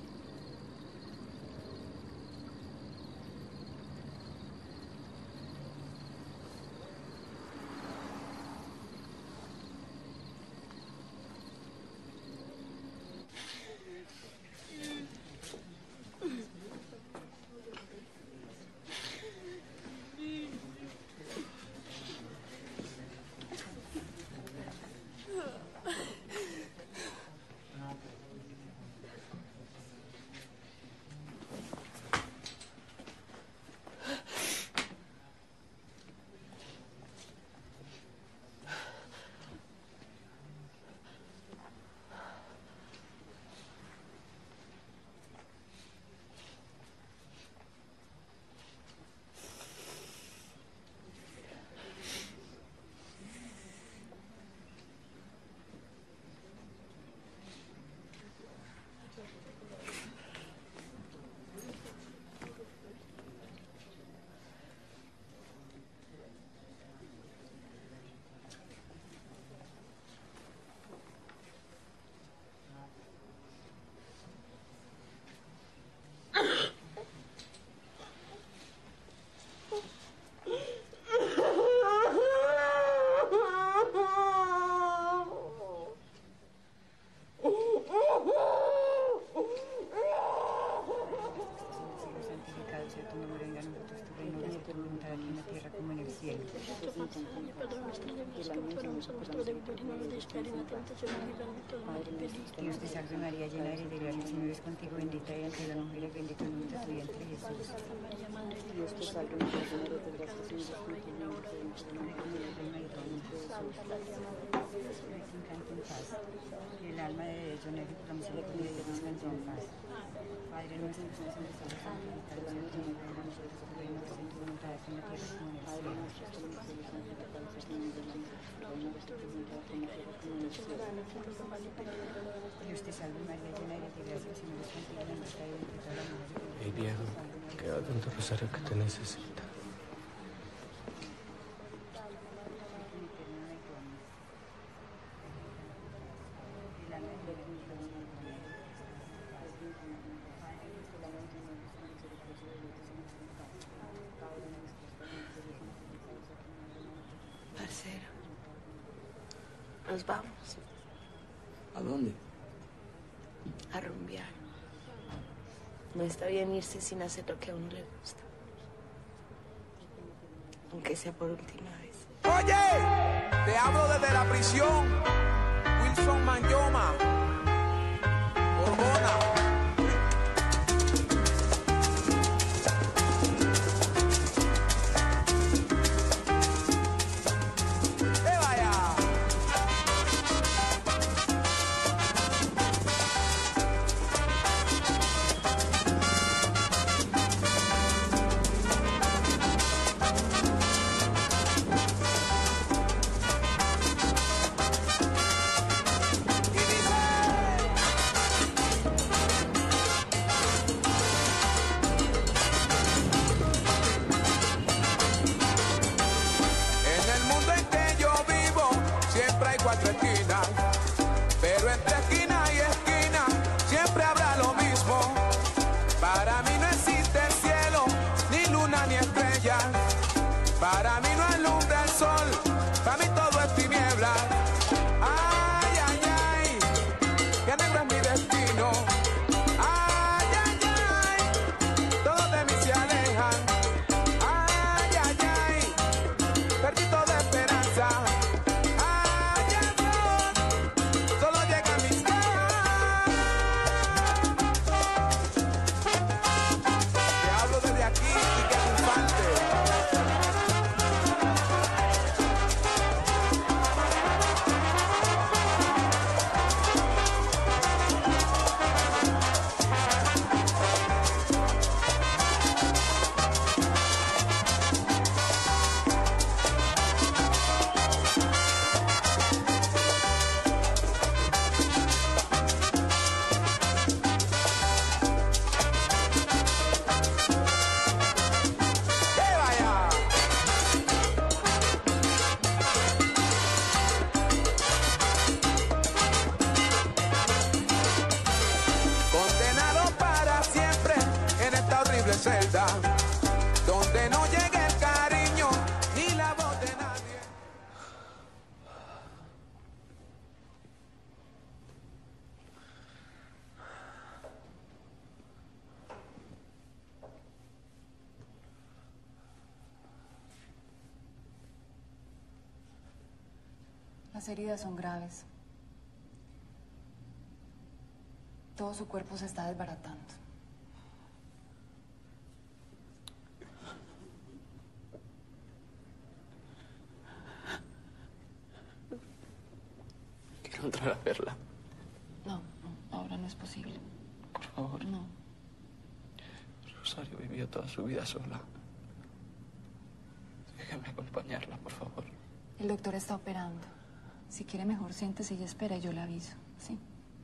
Speaker 15: Dios te salve María, llena eres de gracia, el Señor es contigo, bendita eres entre las mujeres, bendito el fruto de tu vientre, Jesús. Dios te salve María, llena eres de gracia, el Señor es contigo, descanse en paz. Y el alma de John F. por la misericordia de Dios descanse en paz. Padre nuestro que estás en el cielo, santificado sea tu nombre, venga a nosotros tu reino, que sea tu voluntad, aquí en la tierra como en el cielo. Dios te salve María, llena eres de gracia, el Señor es contigo, bendita eres entre todas las mujeres.
Speaker 19: Hey viejo, quédate en tu rosario que te necesita.
Speaker 6: Nos vamos
Speaker 2: ¿A dónde?
Speaker 6: a rumbear. No está bien irse sin hacer lo que a uno le gusta. Aunque sea por última vez.
Speaker 21: Oye, te hablo desde la prisión. Wilson Manyoma. Borbona. Cuatro esquinas, pero entre esquina y esquina siempre habrá lo mismo. Para mí no existe cielo, ni luna, ni estrellas. Para mí no alumbra el sol, para mí todo es tiniebla. Ay, ay, ay, que negro es mi destino. Ay, ay, ay, todos de mí se alejan. Ay, ay, ay, perdí toda esperanza. Celda, donde no llegue el cariño ni la voz de nadie.
Speaker 22: Las heridas son graves. Todo su cuerpo se está desbaratando.
Speaker 1: Quiero entrar a verla.
Speaker 22: No, no, ahora no es posible.
Speaker 1: Por favor.
Speaker 22: No.
Speaker 1: Rosario vivió toda su vida sola. Déjame acompañarla, por favor.
Speaker 22: El doctor está operando. Si quiere, mejor siéntese y espera y yo le aviso, ¿sí?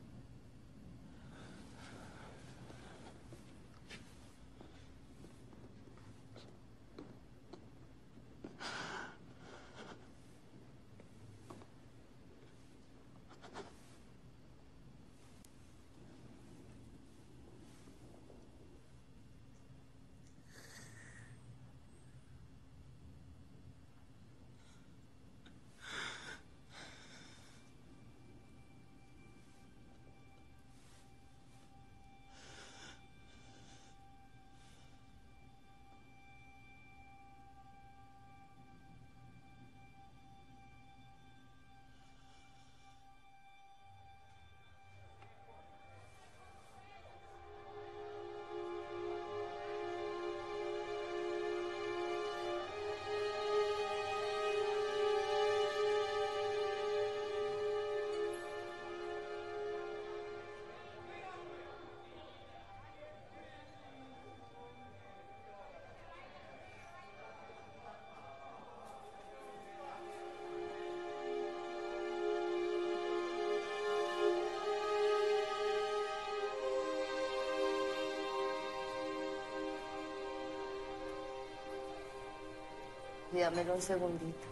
Speaker 6: Y dámelo un segundito.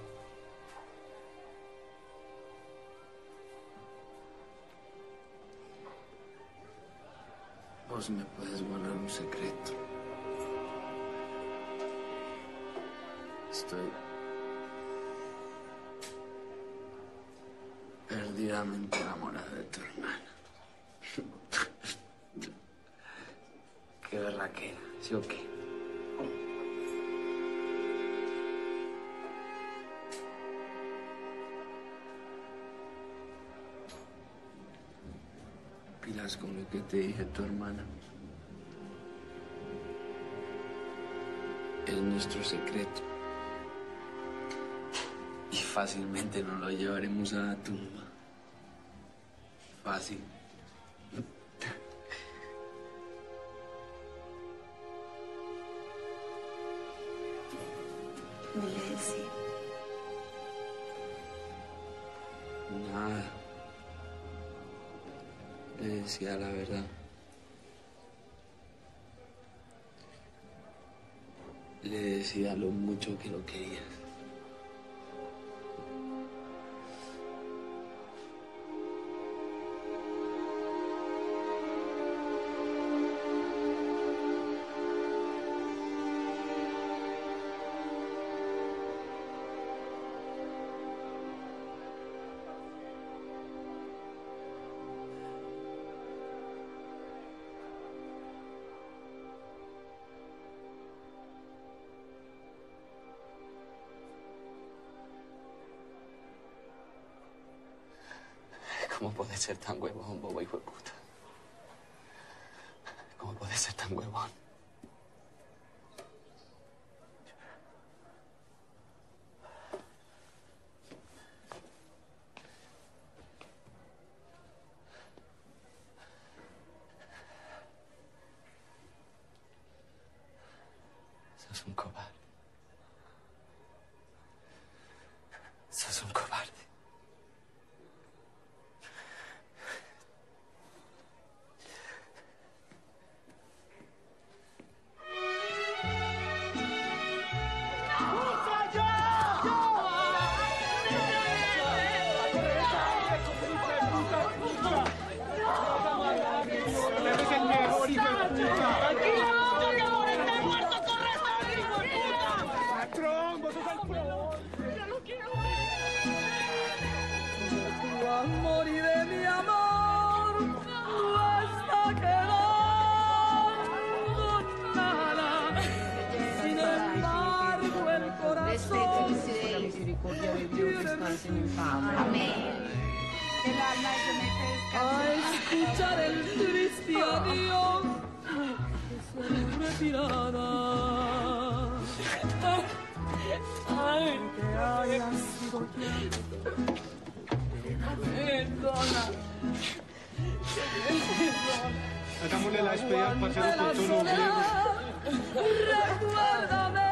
Speaker 2: Vos me puedes guardar un secreto. Estoy perdidamente enamorada de tu hermana. Qué berraquera, ¿sí o qué? Pilas con lo que te dije tu hermana. Es nuestro secreto. Y fácilmente nos lo llevaremos a la tumba. Fácil.
Speaker 6: ¿No le decía?
Speaker 2: Nada. Le decía la verdad. Le decía lo mucho que lo querías. ¿Cómo puedes ser tan huevón, bobo hijo de puta? ¿Cómo puedes ser tan huevón? Sos un cobarde. Sos un cobarde.
Speaker 21: Moriré, mi amor, no está quedando nada. Sin embargo, el corazón
Speaker 15: la misericordia de Dios descanse en paz. Amén. El alma de Jonete
Speaker 21: a escuchar el triste adiós de su retirada. Ay, que haya sido ya. Perdona.
Speaker 17: Hagámosle la despedida al parcero con tono griego.
Speaker 21: Recuérdame.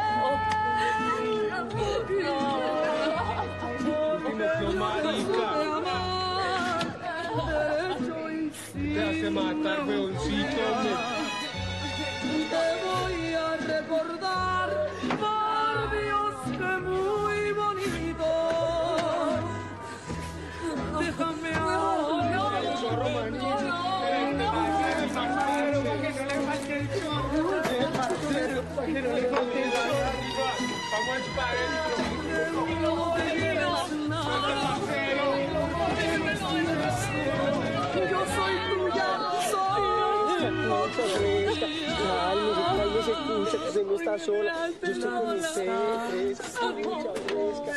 Speaker 17: No, marica. Te hace matar, weoncito, hombre.
Speaker 21: Te voy a recordar, por Dios, que muy bonito. Déjame ahora. No, no, no,
Speaker 17: parcero, para que no le falte el chorro. Parcero, para que no le falte el chorro. Vamos para adentro.
Speaker 21: No te digas nada. Yo soy tuya, soy tuya.
Speaker 17: Cálmese, se escucha que se no está sola. Yo estoy con usted, fresca, mucha fresca.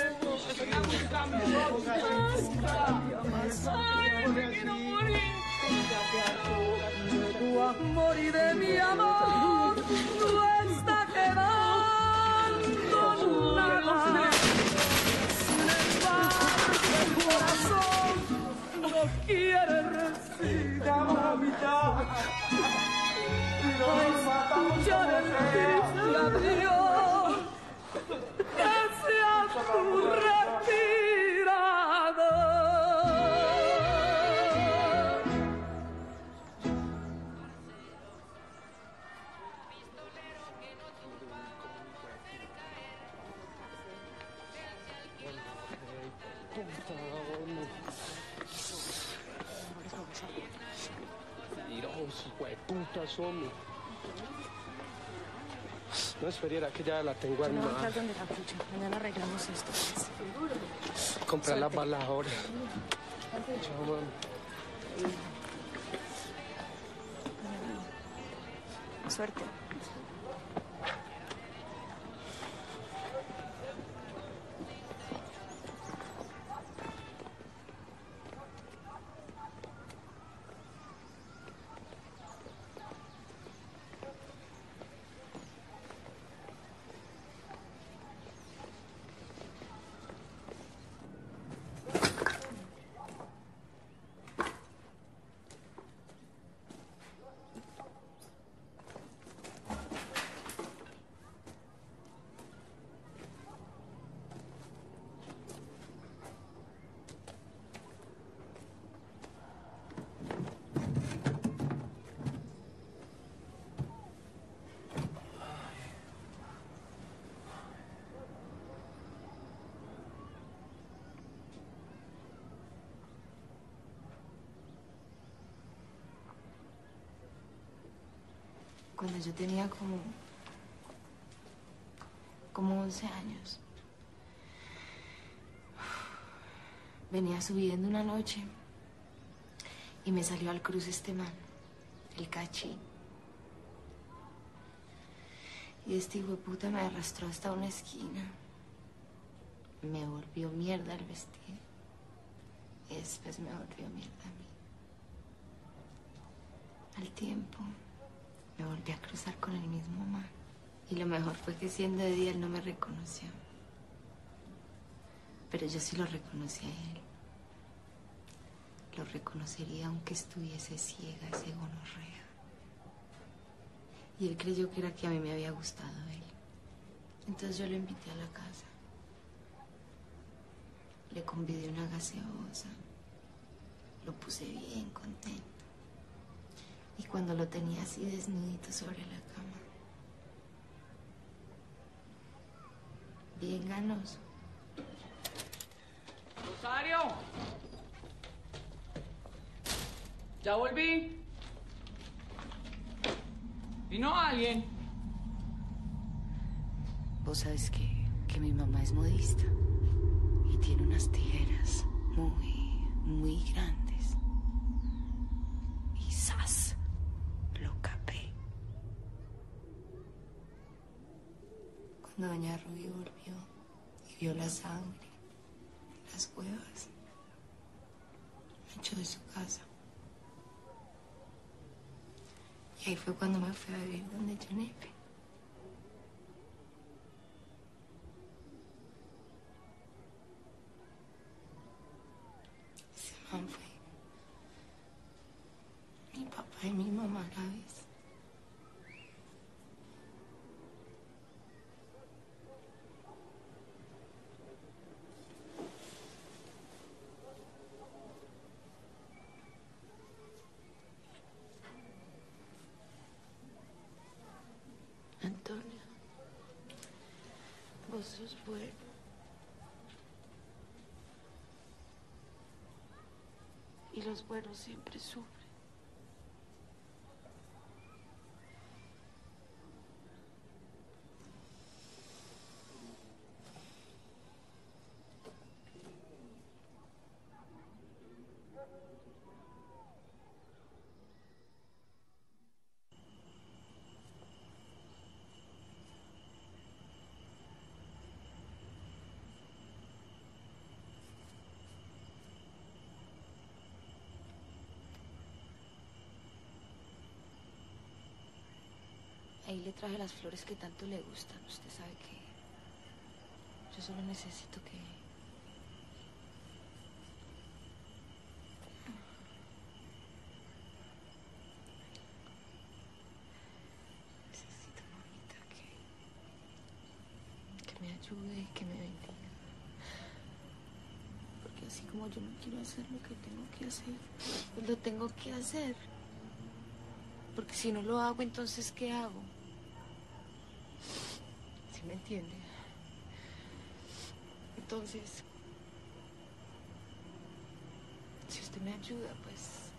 Speaker 21: Tu amor y de mi amor no está quedando nada. Sin embargo, el corazón no quiere recibir mamita. A escuchar el triste adiós, que sea tu retirada.
Speaker 17: Mentiroso, hueputa, somos. No esperiera que ya la tengo
Speaker 22: Yo no voy a
Speaker 17: armada.
Speaker 22: entrar donde la cucha. Mañana arreglamos esto.
Speaker 17: Comprar las balas ahora.
Speaker 16: Chao, mami.
Speaker 8: Suerte. Cuando yo tenía como... como once años. Venía subiendo una noche y me salió al cruce este man, el cachín. Y este hijo de puta me arrastró hasta una esquina. Me volvió mierda el vestido. Y después me volvió mierda a mí. Al tiempo, me volví a cruzar con el mismo man. Y lo mejor fue que siendo de día él no me reconoció. Pero yo sí lo reconocí a él. Lo reconocería aunque estuviese ciega, ese gonorrea. Y él creyó que era que a mí me había gustado él. Entonces yo lo invité a la casa. Le convidé una gaseosa. Lo puse bien contento. Y cuando lo tenía así desnudito sobre la cama, bien ganoso.
Speaker 2: ¡Rosario! Ya volví. ¿Vino alguien?
Speaker 8: Vos sabes que, que mi mamá es modista y tiene unas tijeras muy, muy grandes. Y ¡zas! Lo capé. Cuando doña Rubí volvió y vio la sangre, las huevas, me echó de su casa. Y ahí fue cuando me fui a vivir donde Jonepe. Ese man fue mi papá y mi mamá a la vez. Antonio, vos sos bueno. Y los buenos siempre sufren. Ahí le traje las flores que tanto le gustan. Usted sabe que yo solo necesito que... Necesito, mamita, que... que me ayude y que me bendiga. Porque así como yo no quiero hacer lo que tengo que hacer, pues lo tengo que hacer. Porque si no lo hago, entonces ¿qué hago? ¿Sí me entiende? Entonces, si usted me ayuda, pues...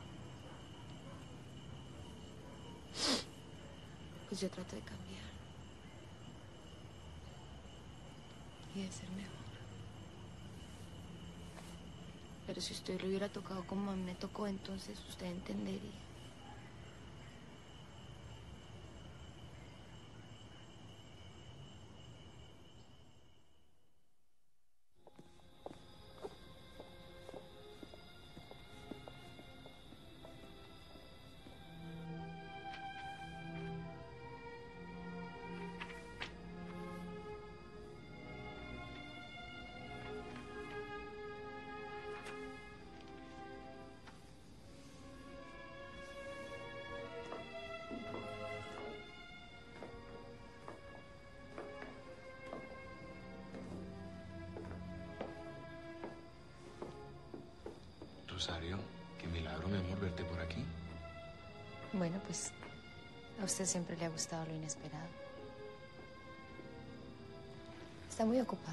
Speaker 8: Pues yo trato de cambiar. Y de ser mejor.
Speaker 6: pero si usted lo hubiera tocado como a mí me tocó, entonces usted entendería.
Speaker 1: Rosario, qué milagro, mi amor, verte por aquí.
Speaker 6: Bueno, pues a usted siempre le ha gustado lo inesperado. Está muy ocupado.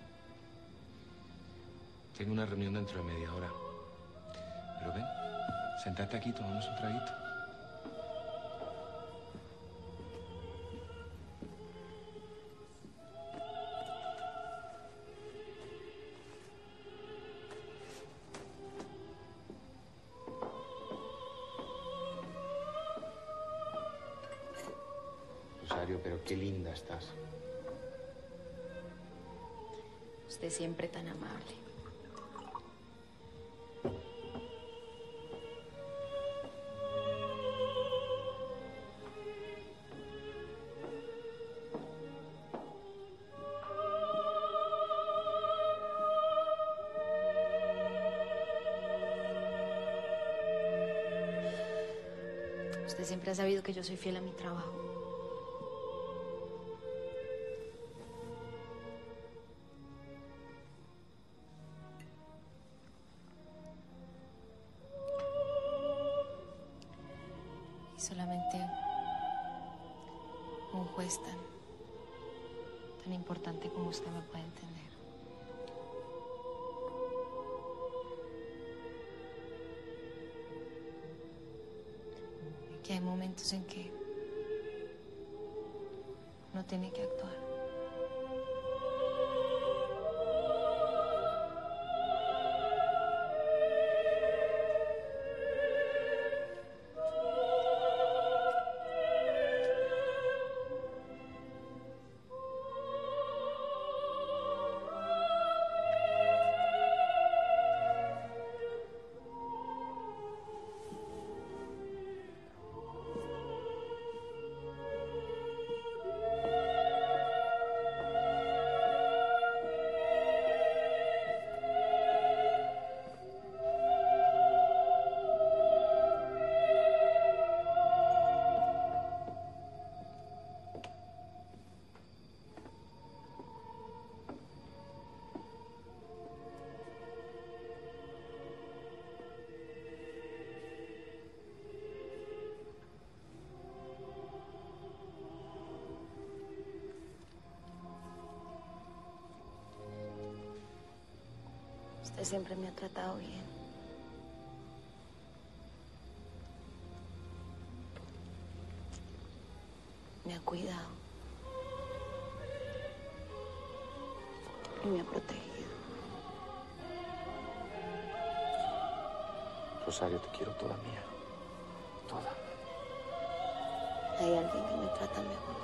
Speaker 1: Tengo una reunión dentro de media hora. Pero ven, sentate aquí, tomamos un traguito. Rosario, pero qué linda estás.
Speaker 6: Usted siempre tan amable. Usted siempre ha sabido que yo soy fiel a mi trabajo. Y solamente un juez tan, tan importante como usted me puede entender. Que hay momentos en que uno tiene que actuar. Usted siempre me ha tratado bien. Me ha cuidado. Y me ha protegido.
Speaker 1: Rosario, te quiero toda mía. Toda.
Speaker 6: Hay alguien que me trata mejor.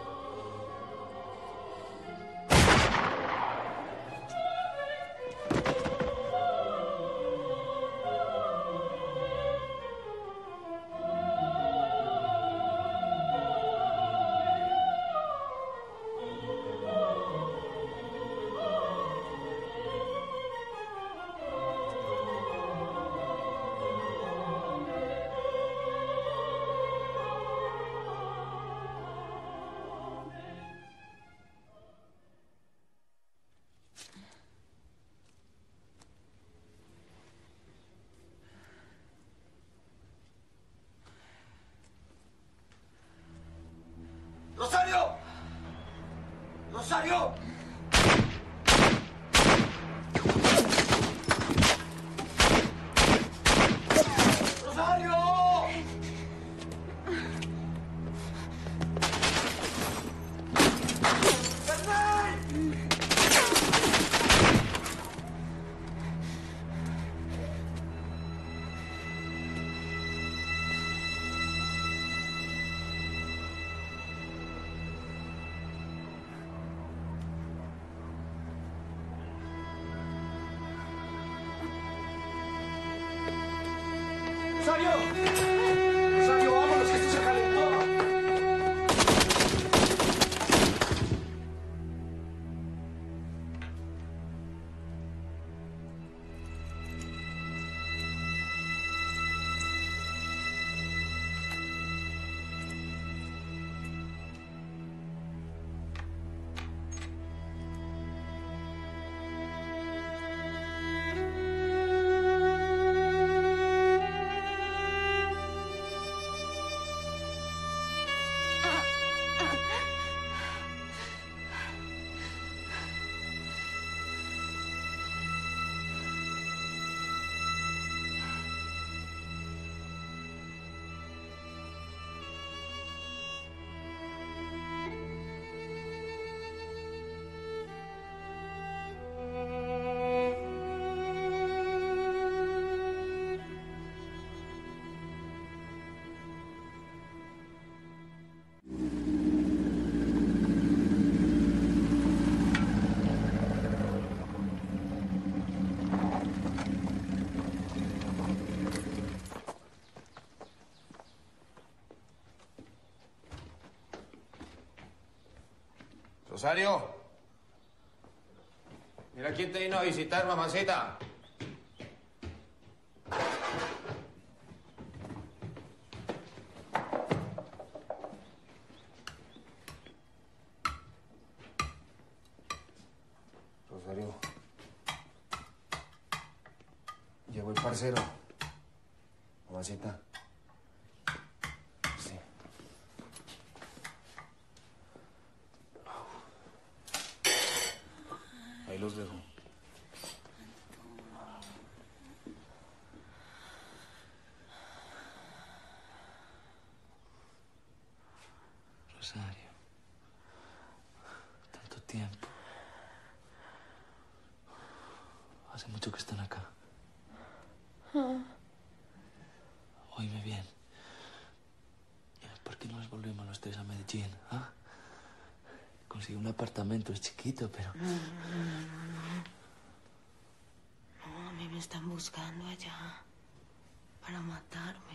Speaker 17: ¡Rosario! ¡Rosario! ¡Rosario! ¡Fernández! ¡Rosario! ¡Rosario, vámonos, que esto se calentó!
Speaker 7: Rosario. Mira quién te vino a visitar, mamacita.
Speaker 16: Rosario. Llegó el parcero. Mamacita. Sí. Ahí los dejo.
Speaker 2: Rosario. Tanto tiempo. Hace mucho que están acá. Oíme bien. ¿Por qué no nos volvemos los tres a Medellín? ¿Ah? Consigo un apartamento, es chiquito, pero...
Speaker 6: No, a mí me están buscando allá para matarme.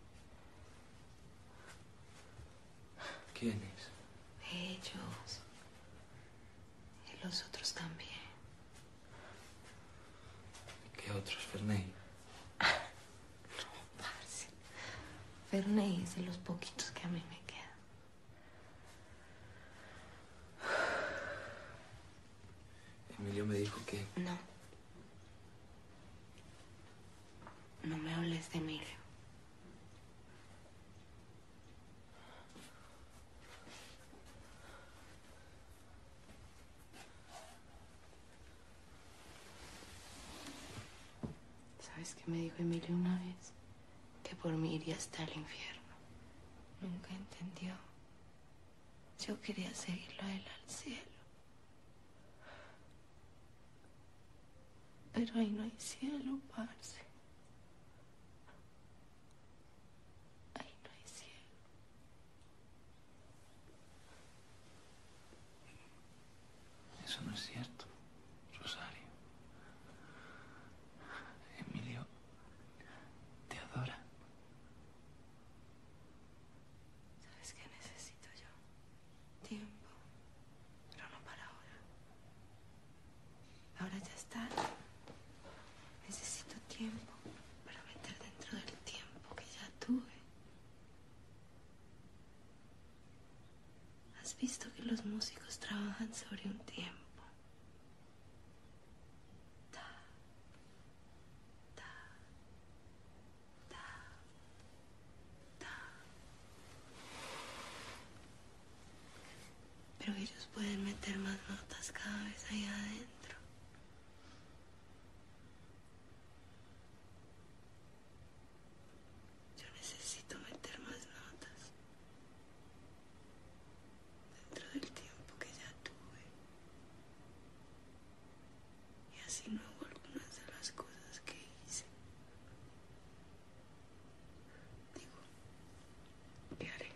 Speaker 2: ¿Quiénes?
Speaker 6: Ellos. Y los otros también.
Speaker 2: ¿Qué otros, Ferney?
Speaker 6: No, parce. Ferney es de los poquitos que a mí me quedan.
Speaker 2: Emilio me dijo que...
Speaker 6: No. No me hables de Emilio. ¿Sabes qué me dijo Emilio una vez? Que por mí iría hasta el infierno. Nunca entendió. Yo quería seguirlo a él al cielo. Pero ahí no hay cielo, parce. Ahí no hay cielo.
Speaker 2: Eso no es cierto, Rosario. Emilio te adora.
Speaker 6: ¿Sabes qué necesito yo? Tiempo. Pero no para ahora. Ahora ya está. Necesito tiempo para meter dentro del tiempo que ya tuve. ¿Has visto que los músicos trabajan sobre un tiempo? Ta, ta, ta, ta. Pero ellos pueden meter más notas cada vez ahí adentro. Necesito meter más notas dentro del tiempo que ya tuve. Y así no hago algunas de las cosas que hice. Digo, ¿qué haré?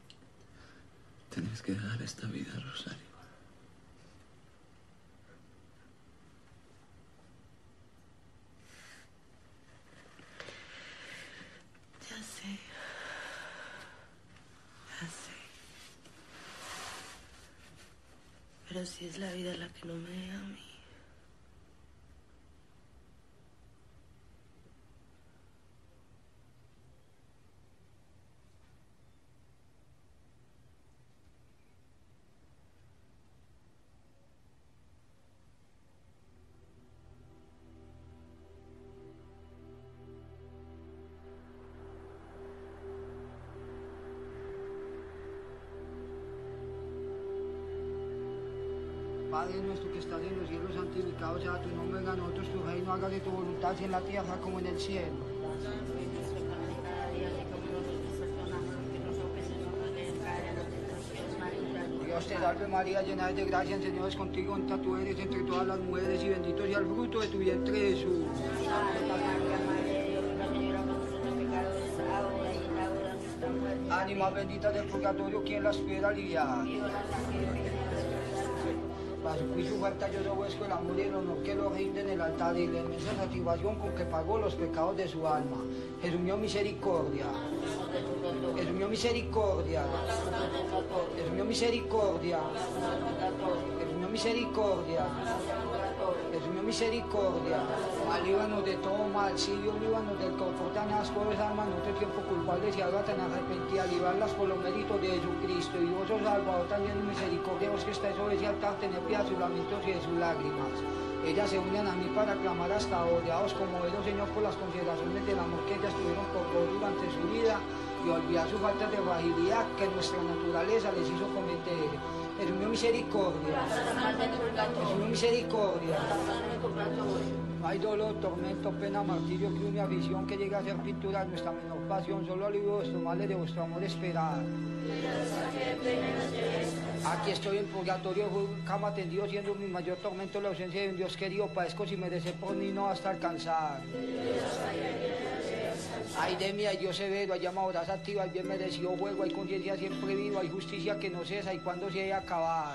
Speaker 2: Tienes que dejar esta vida, Rosario.
Speaker 6: Pero si es la vida la que no me deja a mí.
Speaker 13: Padre nuestro que estás en los cielos, santificado sea tu nombre, venga a nosotros tu reino, hágase tu voluntad, así en la tierra como en el cielo. Dios te salve María, llena eres de gracia, el Señor es contigo, bendita tú eres entre todas las mujeres y bendito sea el fruto de tu vientre Jesús. Ánimas benditas del purgatorio, ¿quién las pudiera aliviar? Para su juicio falta yo obedezco el amor y el honor que lo rinde en el altar y la inmensa satisfacción con que pagó los pecados de su alma. Jesús mío, misericordia. Jesús mío, misericordia. Jesús mío, misericordia. Jesús mío, misericordia. Jesús mío, misericordia. Alíbanos de todo mal, sí, Dios, líbanos del confort de las pobres almas, no te tiempo culpables y ahora tan arrepentidas, librarlas por los méritos de Jesucristo. Y vos, oh Salvador, también en misericordia, vos que estáis sobre ese altar, tened piedad de sus lamentos y de sus lágrimas. Ellas se unen a mí para clamar hasta odiados como veros, Señor, por las consideraciones del amor que ellas tuvieron por vos durante su vida y olvidar sus faltas de fragilidad que nuestra naturaleza les hizo cometer. Jesús mío, misericordia. Jesús mío, misericordia. No hay dolor, tormento, pena, martirio, cruz ni aflicción que llegue a ser pintura de nuestra menor pasión, solo alivio de vuestros males, de vuestro amor esperado. Aquí estoy en purgatorio, cama tendido, siendo mi mayor tormento la ausencia de un Dios querido, padezco sin merecer por mí no hasta alcanzar. Ay de mí, hay Dios severo, hay llamadoras activas, hay bien merecido juego, hay conciencia siempre viva, hay justicia que no cesa y cuando se debe acabar.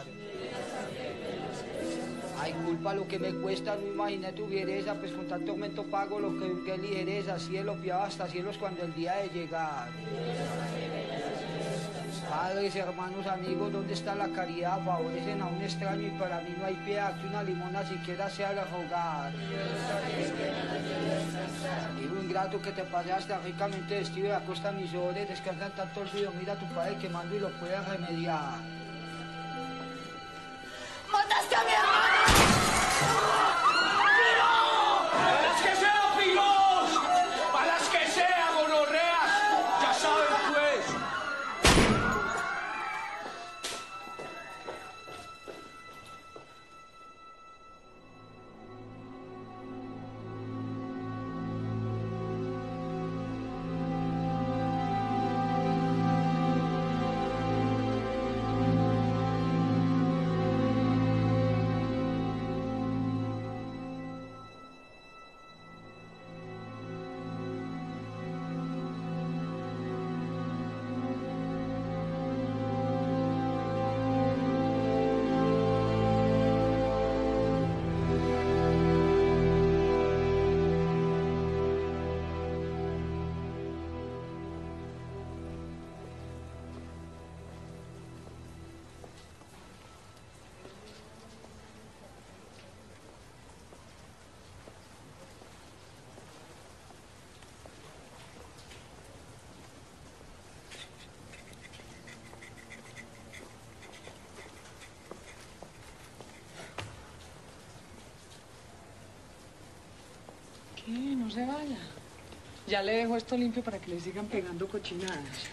Speaker 13: Hay culpa lo que me cuesta, no imaginé tu fiereza, pues con tal tormento pago lo que, que ligereza, cielo, piado hasta cielos cuando el día de llegar. Padres, hermanos, amigos, ¿dónde está la caridad? Favorecen a un extraño y para mí no hay piedad que una limona siquiera sea de rogar. Hijo ingrato que te paseaste ricamente vestido y a costa de mis ores, descansan tanto olvido, mira a tu padre quemando y lo puede remediar.
Speaker 17: ¡Mataste a mi hermano! ¡Para las que sean pilos! ¡Para las que sean gonorreas! ¡Ya saben, pues!
Speaker 22: ¿Qué? No se vaya. Ya le dejo esto limpio para que le sigan pegando cochinadas.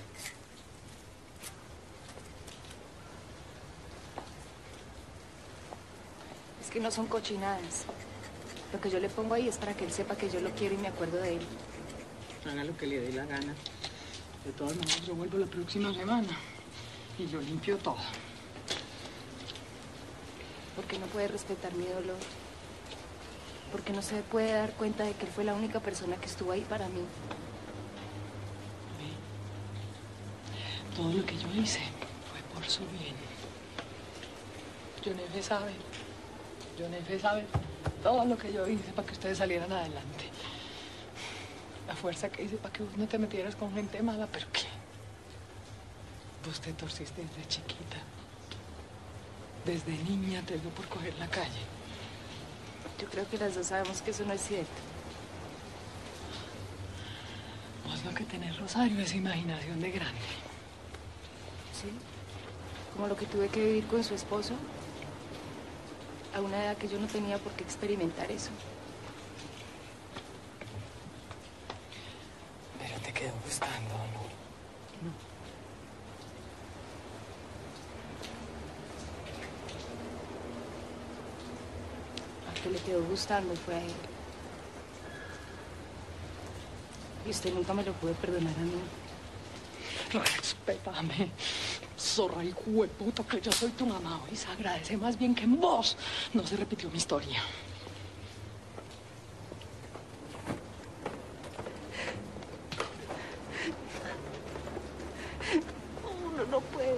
Speaker 22: Es que no son cochinadas. Lo que yo le pongo ahí es para que él sepa que yo lo quiero y me acuerdo de él. Haga lo que le dé la gana. De todas maneras, yo vuelvo la próxima semana y yo limpio todo. ¿Por qué no puede respetar mi dolor? ¿Por qué no se puede dar cuenta de que él fue la única persona que estuvo ahí para mí? Todo lo que yo hice fue por su bien. Yonefe sabe, Yonefe sabe todo lo que yo hice para que ustedes salieran adelante. La fuerza que hice para que vos no te metieras con gente mala, pero ¿qué? Vos te torciste desde chiquita. Desde niña te dio por coger la calle. Yo creo que las dos sabemos que eso no es cierto. Vos lo que tenés, Rosario, es imaginación de grande. ¿Sí? Como lo que tuve que vivir con su esposo. A una edad que yo no tenía por qué experimentar eso.
Speaker 2: Pero te quedó gustando, ¿no?
Speaker 22: No. Al que le quedó gustando fue a él. Y usted nunca me lo puede perdonar a mí. Respétame, zorra y hueputa, que yo soy tu mamá. Y se agradece más bien que en vos no se repitió mi historia. Uno no puede.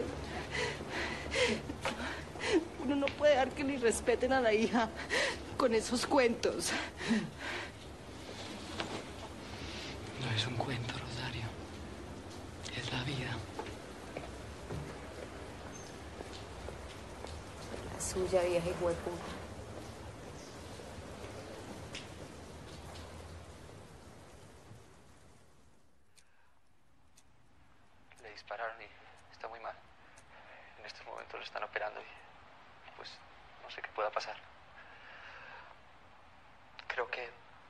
Speaker 22: Uno no puede dejar que ni respeten a la hija con esos cuentos. No es un cuento, Rosario. Es la vida.
Speaker 8: La suya, vieja y hueputa.
Speaker 1: Le dispararon y está muy mal. En estos momentos lo están operando y pues no sé qué pueda pasar. Creo que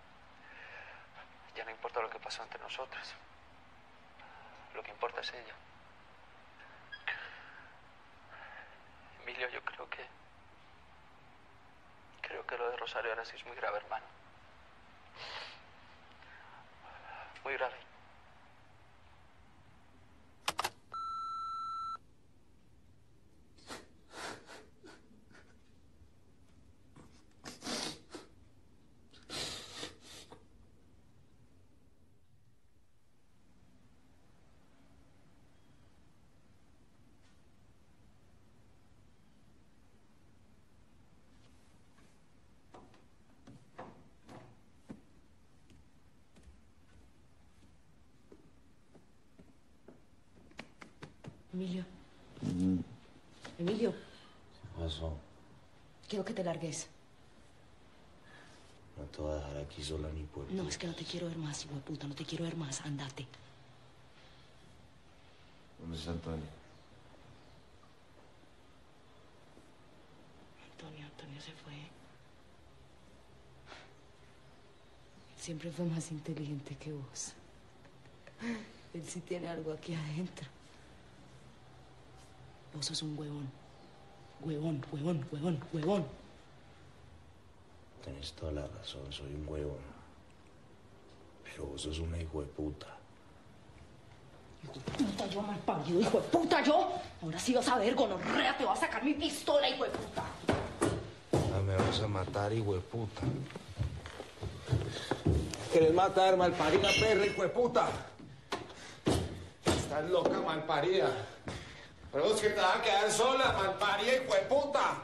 Speaker 1: ya no importa lo que pasó entre nosotros. Lo que importa es ella. Emilio, yo creo que... Creo que lo de Rosario ahora sí es muy grave, hermano. Muy grave.
Speaker 8: Emilio. Emilio,
Speaker 16: ¿Qué pasó?
Speaker 8: quiero que te largues.
Speaker 16: No te voy a dejar aquí sola ni por...
Speaker 8: No, es que no te quiero ver más, hijo de puta, no te quiero ver más, andate.
Speaker 16: ¿Dónde está Antonio?
Speaker 8: Antonio, Antonio se fue. Siempre fue más inteligente que vos. Él sí tiene algo aquí adentro. Vos sos un huevón. Huevón, huevón, huevón, huevón.
Speaker 16: Tenés toda la razón, soy un huevón. Pero vos sos una hijo de puta.
Speaker 8: Hijo de puta, yo mal parido, hijo de puta, yo. Ahora sí vas a ver, gonorrea, te va a sacar mi pistola, hijo de puta.
Speaker 16: Ah, me vas a matar, hijo de puta.
Speaker 21: ¿Querés matar, malparida perra, hijo de puta? Estás loca, malparida. Pero vos que te vas a quedar sola, malparida, hijo de puta.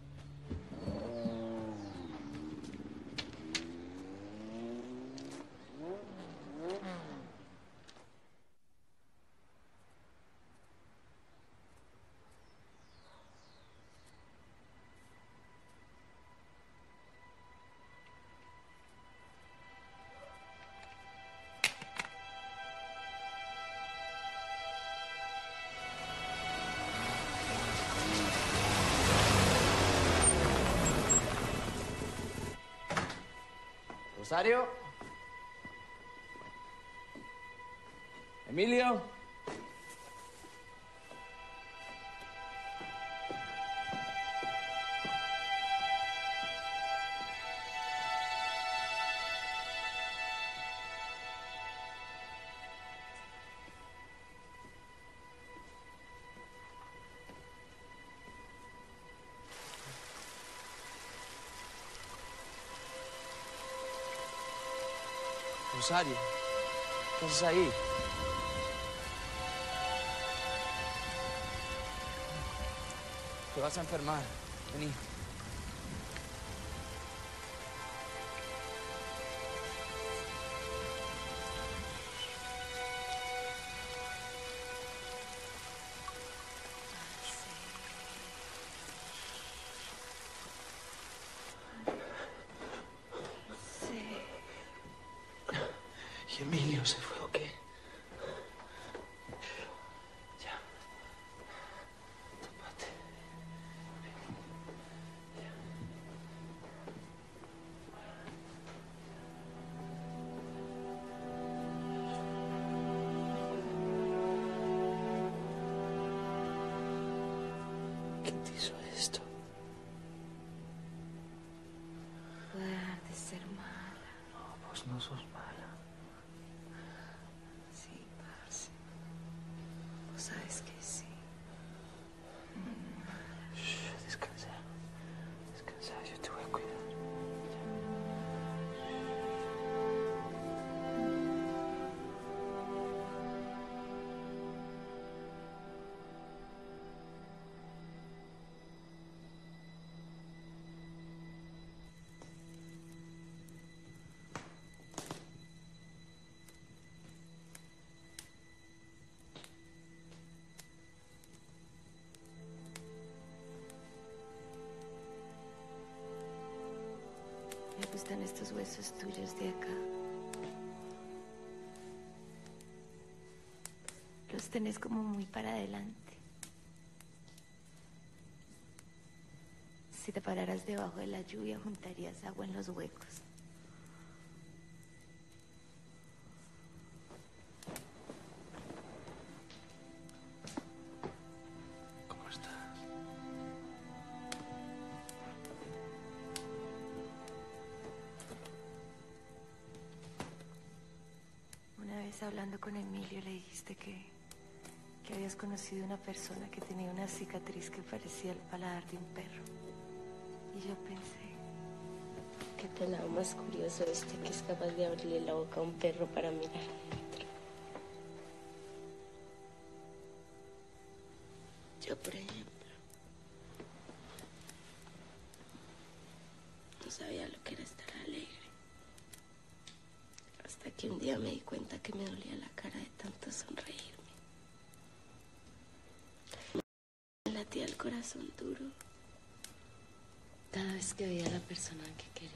Speaker 2: Rosario. Emilio. Rosario, ¿qué haces ahí? Te vas a enfermar. Vení.
Speaker 1: ¿Y Emilio se fue o qué? Ya. Tópate. ¿Quién te hizo esto?
Speaker 8: Voy a dejar de ser mala.
Speaker 1: No, vos no sos mala.
Speaker 8: Sí, parce. Vos sabes que sí.
Speaker 1: Shh, descansa. Descansa, yo te voy a cuidar.
Speaker 8: Me gustan estos huesos tuyos de acá. Los tenés como muy para adelante. Si te pararas debajo de la lluvia, juntarías agua en los huecos.
Speaker 1: ¿Cómo estás?
Speaker 8: Una vez hablando con Emilio le dijiste que, que habías conocido una persona que tenía una cicatriz que parecía el paladar de un perro. Y yo pensé,
Speaker 6: Qué pelado más curioso este que es capaz de abrirle la boca a un perro para mirar adentro. Yo, por ejemplo, no sabía lo que era estar alegre. Hasta que un día me di cuenta que me dolía la cara de tanto sonreírme. Me latía el corazón duro cada vez que veía a la persona que quería.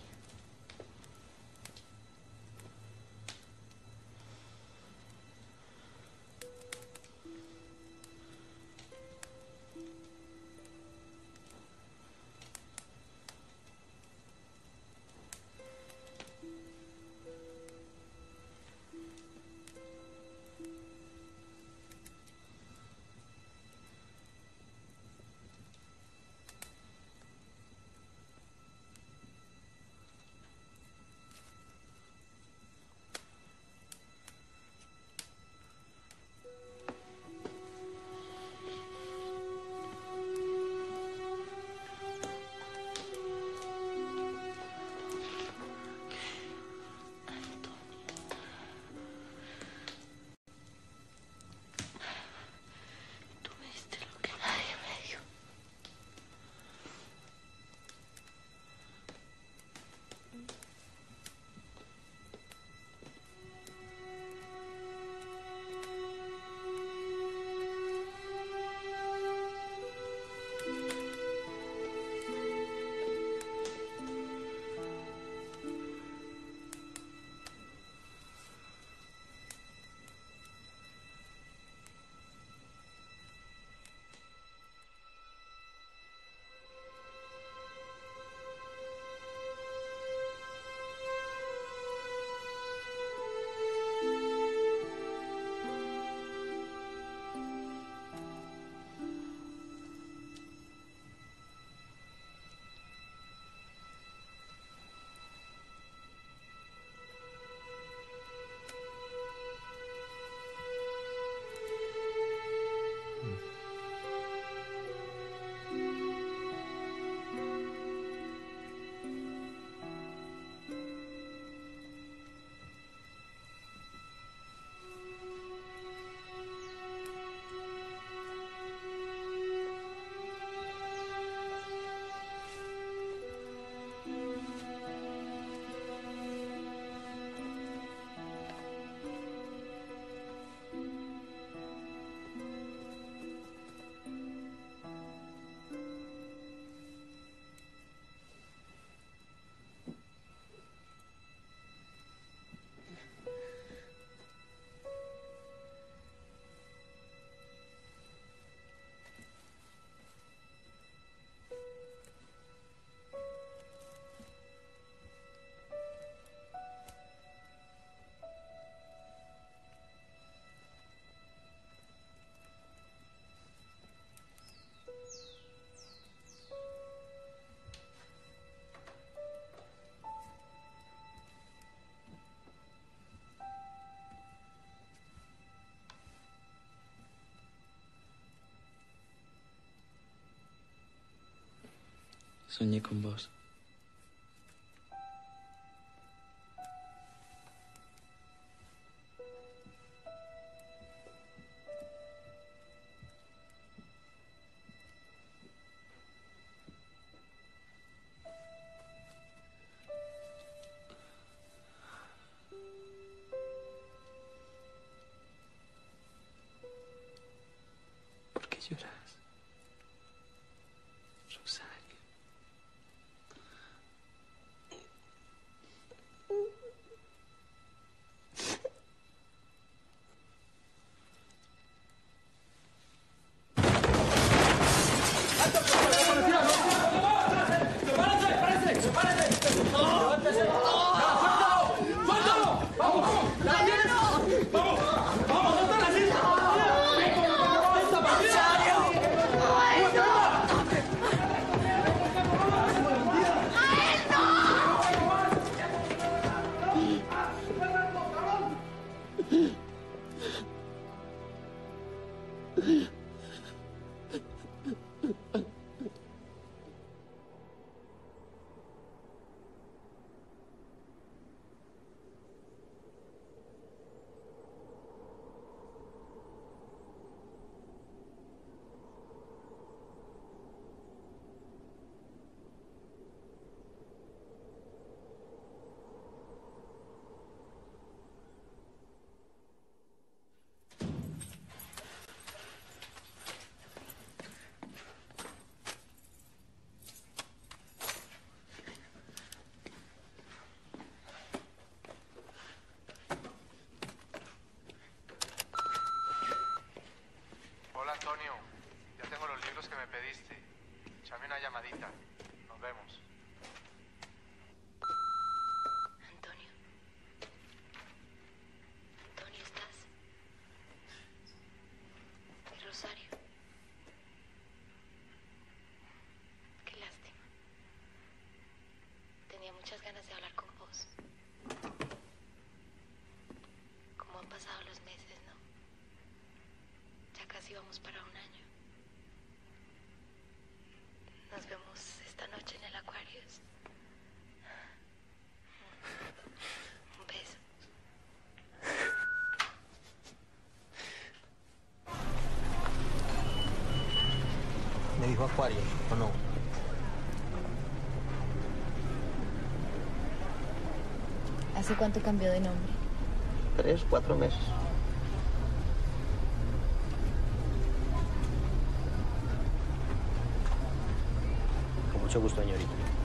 Speaker 4: Soñé con vos. ¿Por qué lloras? Rosario.
Speaker 5: Hola, Antonio. Ya tengo los libros que me pediste. Échame una llamadita. Nos vemos.
Speaker 6: Antonio. Antonio, ¿estás? ¿Y Rosario? Qué lástima. Tenía muchas ganas de hablar con vos. ¿Cómo han pasado los meses, no? Ya casi vamos para un año. Nos vemos esta noche en el Aquarius. Un beso.
Speaker 23: Me dijo Aquarius, ¿o no?
Speaker 8: ¿Hace cuánto cambió de nombre?
Speaker 23: Tres, cuatro meses. Con mucho gusto, señorita.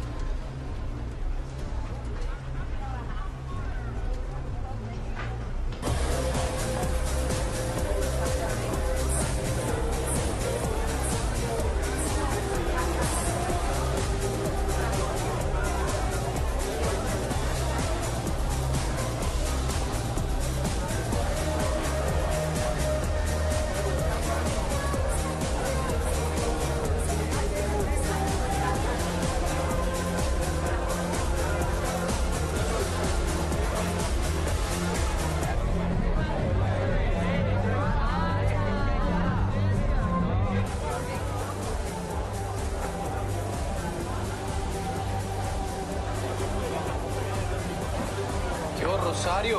Speaker 7: Yo, Rosario.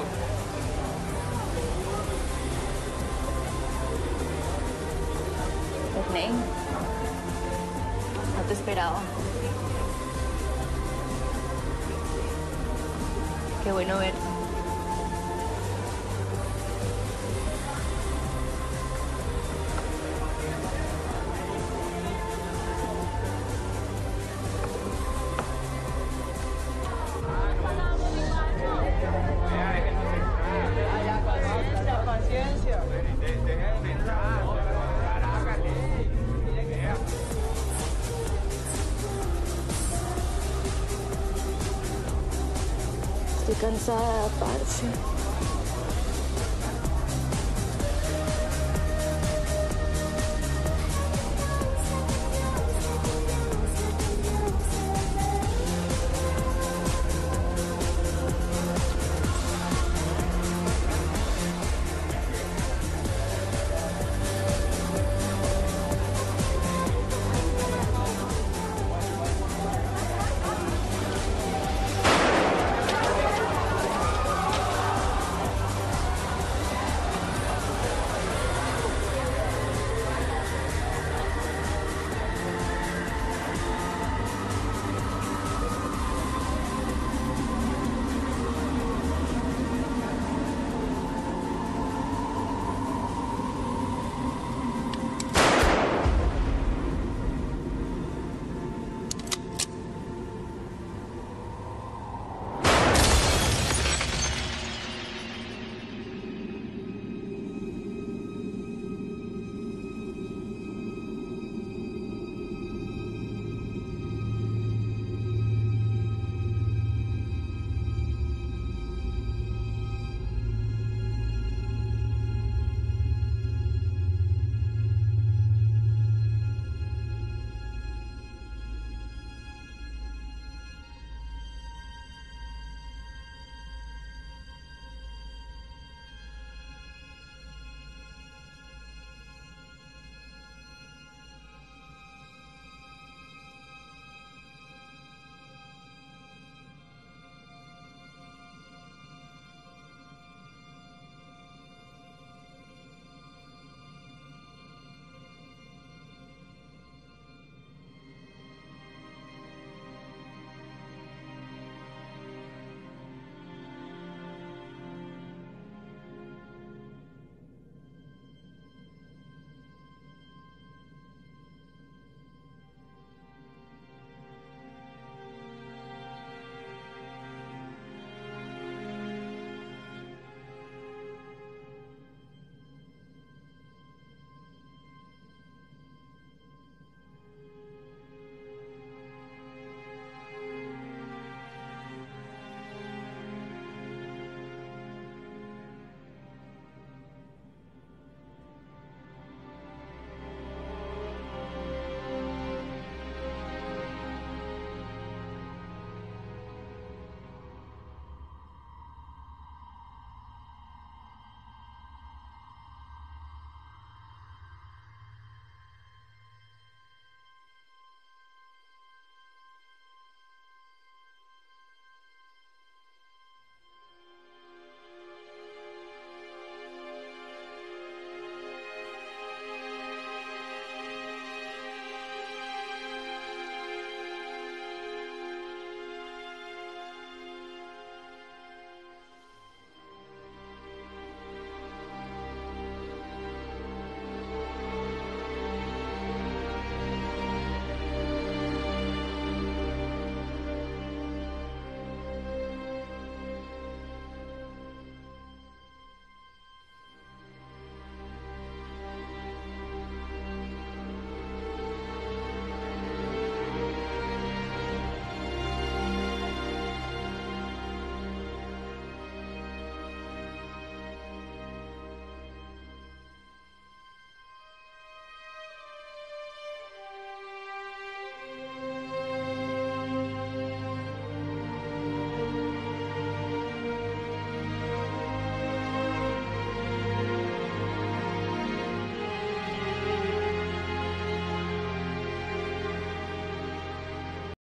Speaker 8: Hernán, no te esperaba. Qué bueno verte. Estoy cansada, parce.